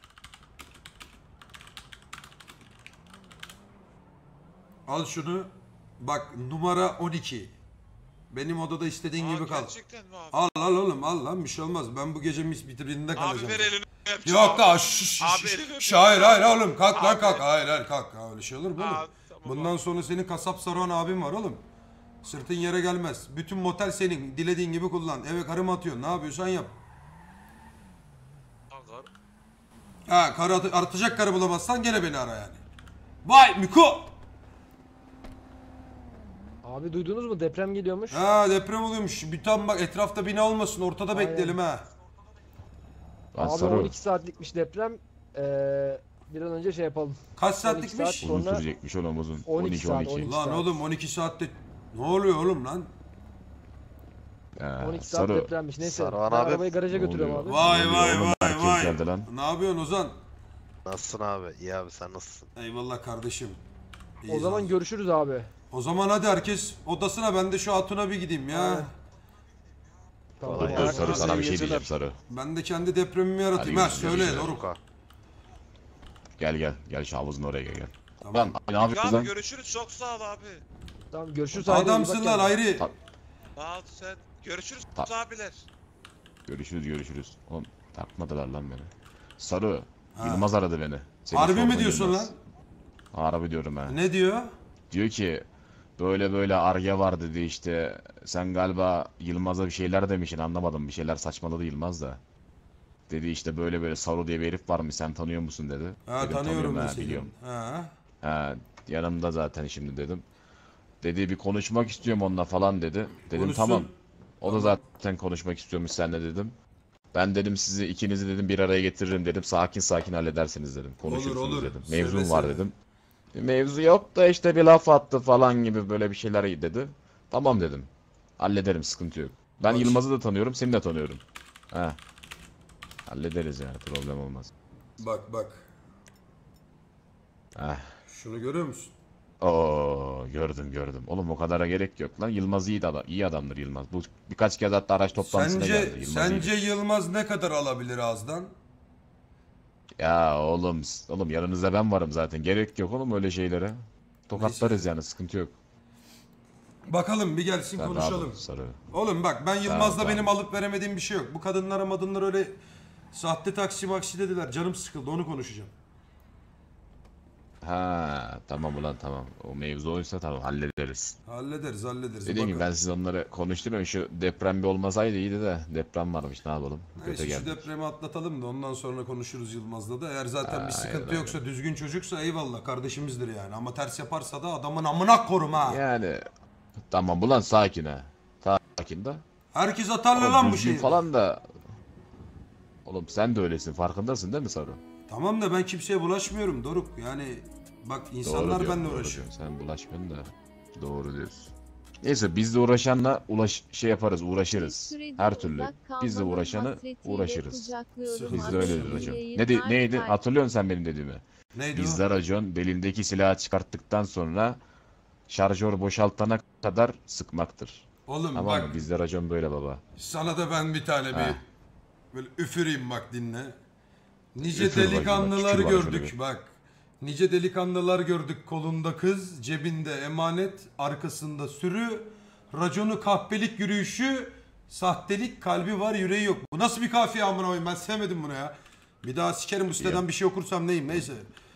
Al şunu. Bak, numara on iki. Benim odada istediğin Aa, gibi kal. gerçekten mi abi? Al al oğlum, al lan, bir şey olmaz. Ben bu gece mis bitirdiğinde Abi kalacağım. ver elini öpeceğim. Yok da şş, şş, Abi şş, elini şş, öpeceğim. hayır hayır oğlum, kalk lan Abi. kalk. Hayır hayır kalk. Ha, öyle şey olur mu oğlum? Abi, tamam Bundan sonra senin kasap Saruhan abin var oğlum. Sırtın yere gelmez. Bütün motel senin. Dilediğin gibi kullan. Eve karı mı atıyorsun? Ne yapıyorsan yap. Kanka. Ha, karı atı- artacak karı bulamazsan gene beni ara yani. Vay Miko! Abi duydunuz mu? Deprem geliyormuş. Ha, deprem oluyormuş. Bir tam bak, etrafta bina olmasın. Ortada Aynen. bekleyelim ha. Lan Abi Sarı, on iki saatlikmiş deprem. Ee, bir an önce şey yapalım. Kaç on iki saatlikmiş? saat uzun sonra sürecekmiş oğlum, uzun. on iki on iki saat, on iki. on iki Lan saat. oğlum on iki saatte ne oluyor oğlum lan? Ha, on iki saat Sarı. depremmiş. Neyse. Saruhan ben abi. arabayı garaja Ne götürüyorum oluyor? abi. Vay Ne vay oluyor oğlum? vay Erkek vay. geldi lan. Ne yapıyorsun Ozan? Nasılsın abi? İyi abi, sen nasılsın? Eyvallah kardeşim. O İyiyiz zaman abi. görüşürüz abi. O zaman hadi herkes odasına, ben de şu hatuna bir gideyim ya. Aynen. Tamam. Kolay Dur gelsin. abi. Sarı, sana bir şey Geceler. diyeceğim Sarı. Ben de kendi depremimi yaratayım. Hadi Ha görüşürüz, söyle görüşürüz. Doruk. Gel gel. Gel şu havuzun oraya gel gel. Tamam. Lan ne Ya yapıyorsun abi lan? görüşürüz, çok sağ ol abi. Tamam görüşürüz. Hayri, iyi bak Adamsın lan kendine. Hayri. Ta- Sağ ol sen. Görüşürüz Ta- abiler. Görüşürüz görüşürüz. Oğlum takmadılar lan beni. Sarı. Ha. Yılmaz aradı beni. Seni Harbi mi sorma diyorsun Yılmaz. lan? Harbi diyorum ha. Ne diyor? Diyor ki böyle böyle arya var dedi işte. Sen galiba Yılmaz'a bir şeyler demişsin, anlamadım. Bir şeyler saçmaladı Yılmaz da. Dedi işte böyle böyle Saru diye bir herif var mı, sen tanıyor musun dedi. Ha Dedim, tanıyorum ha, mesela. biliyorum. Ha. Ha, yanımda zaten şimdi dedim. Dedi bir konuşmak istiyorum onunla falan dedi. Dedim Konuşsun. tamam. O da Tamam. zaten konuşmak istiyormuş seninle dedim. Ben dedim sizi ikinizi dedim bir araya getiririm dedim. Sakin sakin halledersiniz dedim. Konuşursunuz olur. dedim. Seve Mevzum var seve. dedim. Mevzu yok da işte bir laf attı falan gibi böyle bir şeyler dedi. Tamam dedim. Hallederim, sıkıntı yok. Ben Bak- Yılmaz'ı da tanıyorum, seni de tanıyorum. Ha. Hallederiz yani, problem olmaz. Bak bak. Ah. Şunu görüyor musun? Oo, gördüm gördüm. Oğlum o kadara gerek yok lan. Yılmaz iyi adam, iyi adamdır Yılmaz. Bu birkaç kez hatta araç toplantısına Sence geldi. Yılmaz sence iyidir. Yılmaz ne kadar alabilir ağızdan? Ya oğlum, oğlum yanınızda ben varım zaten. Gerek yok oğlum öyle şeylere. Tokatlarız yani, sıkıntı yok. Bakalım bir gelsin Sen konuşalım. rahat ol, Sarı. Oğlum bak ben Yılmaz'la Tamam, benim tamam. alıp veremediğim bir şey yok. Bu kadınlara madınlar öyle sahte taksi maksi dediler. Canım sıkıldı onu konuşacağım. Ha tamam ulan tamam. O mevzu oysa tamam hallederiz. Hallederiz hallederiz. Dediğim gibi Bakalım. ben siz onları konuşturuyorum. Şu deprem bir olmasaydı iyiydi de deprem varmış ne yapalım. Neyse Kötü şu geldi. depremi atlatalım da ondan sonra konuşuruz Yılmaz'la da. Eğer zaten Ha, bir sıkıntı aynen, yoksa düzgün çocuksa eyvallah kardeşimizdir yani. Ama ters yaparsa da adamın amına korum ha. Yani tamam ulan sakin ha. Sakin de. Herkes atarlı Oğlum, lan bu düzgün şeyi. falan da. Oğlum sen de öylesin farkındasın değil mi Sarı? Tamam da ben kimseye bulaşmıyorum Doruk. Yani bak insanlar Doğru diyorsun, benimle doğru uğraşıyor. diyorsun. Sen bulaşmıyorsun da. Doğru diyorsun. Neyse biz de uğraşanla ulaş şey yaparız, uğraşırız. Her türlü. Biz de uğraşanı uğraşırız. Biz de öyle racon. Ne de, neydi? Hatırlıyor musun sen benim dediğimi? Neydi Bizde racon belindeki silahı çıkarttıktan sonra şarjör boşaltana kadar sıkmaktır. Oğlum Tamam bak mı? Bizde racon böyle baba. sana da ben bir tane Ha. bir böyle üfüreyim bak dinle. Nice Üfür bakayım bak, delikanlılar tükür bana şöyle gördük bir. bak. Nice delikanlılar gördük kolunda kız, cebinde emanet, arkasında sürü, raconu kahpelik yürüyüşü, sahtelik kalbi var yüreği yok. Bu nasıl bir kafiye amına koyayım ben sevmedim bunu ya. Bir daha sikerim bu siteden Ya. bir şey okursam neyim neyse.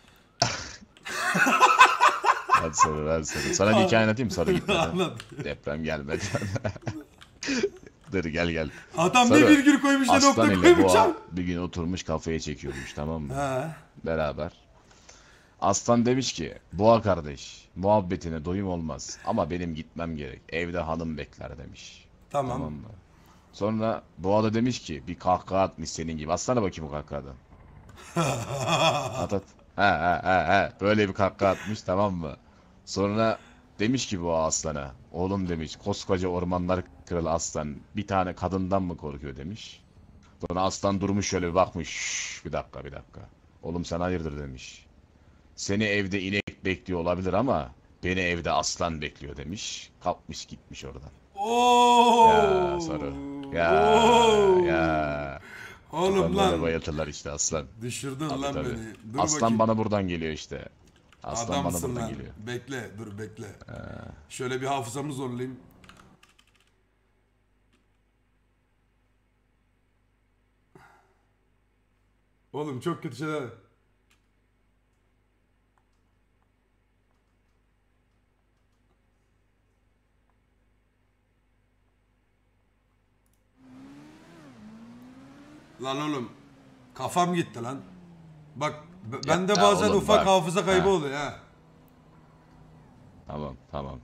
Hadi Sarı, hadi Sarı. Sana bir hikaye anlatayım Sarı gitmeden. Anlat. Deprem gelmedi. Dur gel gel. Adam Sarı, ne virgül koymuş ne Aslan nokta ile koymuş. Boğa bir gün oturmuş kafaya çekiyormuş tamam mı? He. Beraber. Aslan demiş ki Boğa kardeş muhabbetine doyum olmaz ama benim gitmem gerek. Evde hanım bekler demiş. Tamam. Tamam mı? Sonra Boğa da demiş ki bir kahkaha atmış senin gibi. Atsana bakayım o kahkahadan. At at. He he he he. Böyle bir kahkaha atmış tamam mı? Sonra demiş ki Boğa aslana. Oğlum demiş koskoca ormanlar kralı aslan bir tane kadından mı korkuyor demiş. Sonra aslan durmuş şöyle bir bakmış. Şşş, bir dakika bir dakika. Oğlum sen hayırdır demiş. Seni evde inek bekliyor olabilir ama beni evde aslan bekliyor demiş. Kalkmış gitmiş oradan. Oo. Ya Sarı. Ya Oo. ya. Oğlum Adamları lan. bayatırlar işte aslan. Düşürdün Tabii, lan tabii. beni. Dur Aslan bakayım. bana buradan geliyor işte. Aslan bana Adamsın buradan lan. geliyor. Bekle dur bekle. Şöyle bir hafızamı zorlayayım. Oğlum çok kötü şeyler. Lan oğlum kafam gitti lan. Bak b- bende Ya bazen oğlum ufak bak. hafıza kaybı Ha. oluyor ha. Tamam tamam.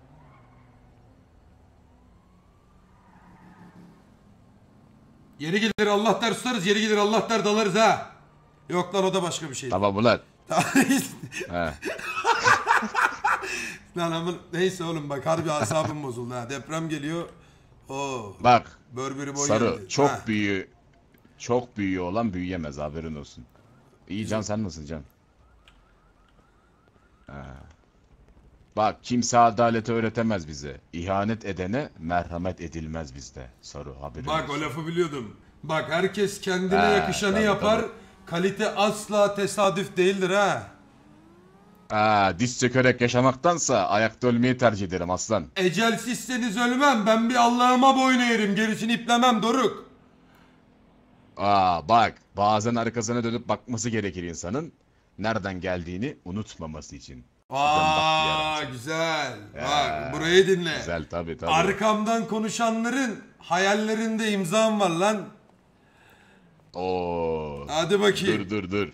Yeri gelir Allah der tutarız, yeri gelir Allah der dalarız ha. Yok lan o da başka bir şey. Tamam ulan. He. Lan ama neyse oğlum bak harbi asabım bozuldu ha. Deprem geliyor. Oo. Bak. Burberry boy Sarı geldi. çok Ha. büyüğü çok büyüğü olan büyüyemez haberin olsun. İyi Can sen nasılsın Can? Ha. Bak kimse adaleti öğretemez bize. İhanet edene merhamet edilmez bizde. Sarı haberin Bak o olsun. lafı biliyordum. Bak herkes kendine Ha, yakışanı tabii, yapar. tabii. Kalite asla tesadüf değildir ha. Aa, diz çökerek yaşamaktansa ayakta ölmeyi tercih ederim aslan. Ecelsizseniz ölmem. Ben bir Allah'ıma boyun eğerim. Gerisini iplemem Doruk. Aa bak bazen arkasına dönüp bakması gerekir insanın. Nereden geldiğini unutmaması için. Aa güzel. Ya, Bak burayı dinle. Güzel tabii tabii. Arkamdan konuşanların hayallerinde imzam var lan. Oo. Hadi bakayım. Dur dur dur.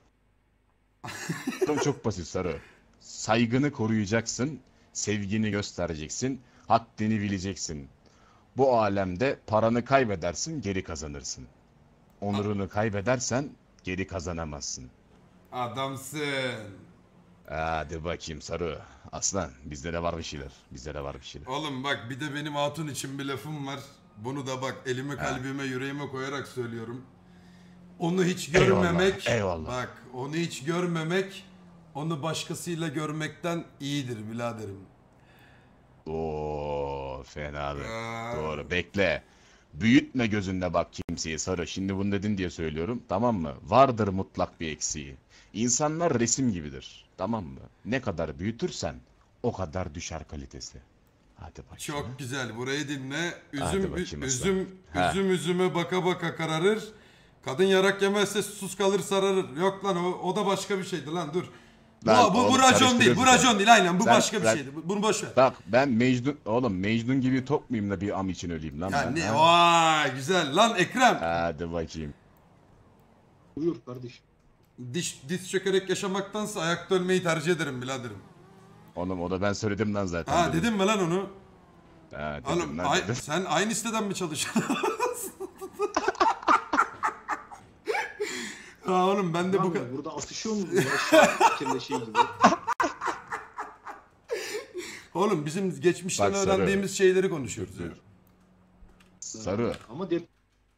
Çok çok basit Sarı. Saygını koruyacaksın, sevgini göstereceksin, haddini bileceksin. Bu alemde paranı kaybedersin, geri kazanırsın. Onurunu kaybedersen geri kazanamazsın. Adamsın. Hadi bakayım Sarı. Aslan bizde de var bir şeyler. Bizde de var bir şeyler. Oğlum bak bir de benim hatun için bir lafım var. Bunu da bak elime kalbime yüreğime koyarak söylüyorum. Onu hiç görmemek. Eyvallah, eyvallah. Bak onu hiç görmemek onu başkasıyla görmekten iyidir biraderim. Oo fenadır. Aa. Doğru bekle. Büyütme gözünde bak kimseyi Sarı. Şimdi bunu dedin diye söylüyorum. Tamam mı? Vardır mutlak bir eksiği. İnsanlar resim gibidir. Tamam mı? Ne kadar büyütürsen o kadar düşer kalitesi. Hadi bakayım. Çok güzel. Burayı dinle. Hadi Üzüm bakayım ü- aslan. üzüm Ha. üzüm üzüme baka baka kararır. Kadın yarak yemezse susuz kalır sararır. Yok lan o, o da başka bir şeydi lan dur. Lan bu bu, bu oğlum, racon değil. Bu karıştırıyorsun racon sen. değil aynen. Bu Sen- başka bir sen- şeydi. Bu- Bunu boş ver. Bak ben Mecnun oğlum Mecnun gibi top muyum da bir am için öleyim lan Ya ben. ne? ha? Vay güzel lan Ekrem. Hadi bakayım. Buyur kardeşim. Diş diz çökerek yaşamaktansa ayakta ölmeyi tercih ederim biraderim. Oğlum o da ben söyledim lan zaten. Ha dedim mi lan onu? Ha dedim Oğlum lan ay- dedim. sen aynı siteden mi çalışıyorsun? Ha oğlum ben de bu Lan kadar... burada atışıyor mu ya? Şarkı şey gibi. Oğlum bizim geçmişten Bak Sarı. öğrendiğimiz şeyleri konuşuyoruz ya. Sarı Ama de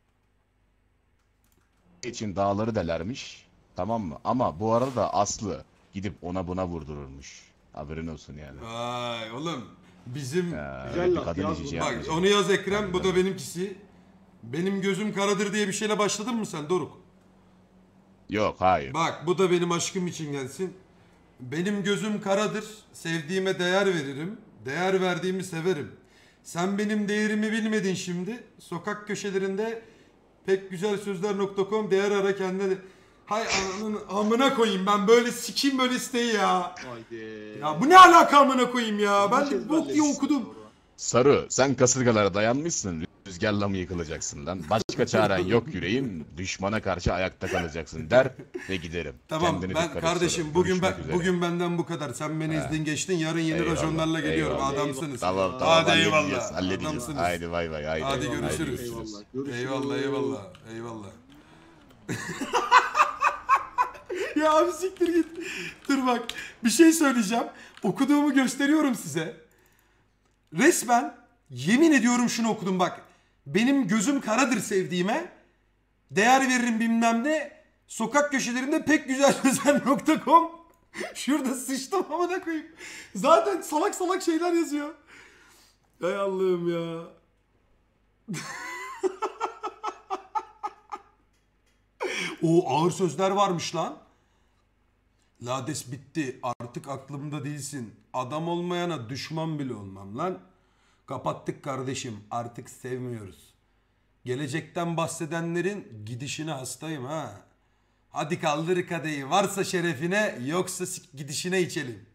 için dağları delermiş. Tamam mı? Ama bu arada da Aslı gidip ona buna vurdururmuş. Haberin olsun yani. Vay oğlum bizim... Ya, Güzel öyle bir laf, kadın yaz işi bunu. Bak yapmayacak. onu yaz Ekrem bu da benimkisi. Benim gözüm karadır diye bir şeyle başladın mı sen Doruk? Yok hayır. Bak bu da benim aşkım için gelsin. Benim gözüm karadır. Sevdiğime değer veririm. Değer verdiğimi severim. Sen benim değerimi bilmedin şimdi. Sokak köşelerinde pek güzel sözler nokta com değer ara kendine de... Hay ananın amına koyayım ben böyle sikeyim böyle siteyi ya. haydi. Ya bu ne alaka amına koyayım ya. Ben Yanlış de bok diye ezberlemişsin okudum. sonra. Sarı sen kasırgalara dayanmışsın. Rüzgarla mı yıkılacaksın lan? Başka çaren yok yüreğim. Düşmana karşı ayakta kalacaksın der ve giderim. Tamam Kendine ben dikkat et kardeşim Sarı. bugün Görüşmek ben üzere. bugün benden bu kadar. Sen beni ezdin geçtin. Yarın yeni Eyvallah, rajonlarla geliyorum. eyvallah. Adamsınız. Tamam tamam Hadi halledeceğiz, eyvallah. halledeceğiz. Adamsınız. Haydi bay bay haydi. Hadi Haydi görüşürüz. Eyvallah. Görüşürüz. Eyvallah eyvallah. Eyvallah. Ya abi siktir git. Dur bak bir şey söyleyeceğim. Okuduğumu gösteriyorum size. Resmen yemin ediyorum şunu okudum bak. Benim gözüm karadır sevdiğime. Değer veririm bilmem ne. Sokak köşelerinde pek güzel sözler nokta com. Şurada sıçtım amına koyayım. Zaten salak salak şeyler yazıyor. Hay Allah'ım ya. O ağır sözler varmış lan. Lades bitti. Artık aklımda değilsin. Adam olmayana düşman bile olmam lan. Kapattık kardeşim. Artık sevmiyoruz. Gelecekten bahsedenlerin gidişine hastayım ha. Hadi kaldır kadehi. Varsa şerefine yoksa sik- gidişine içelim.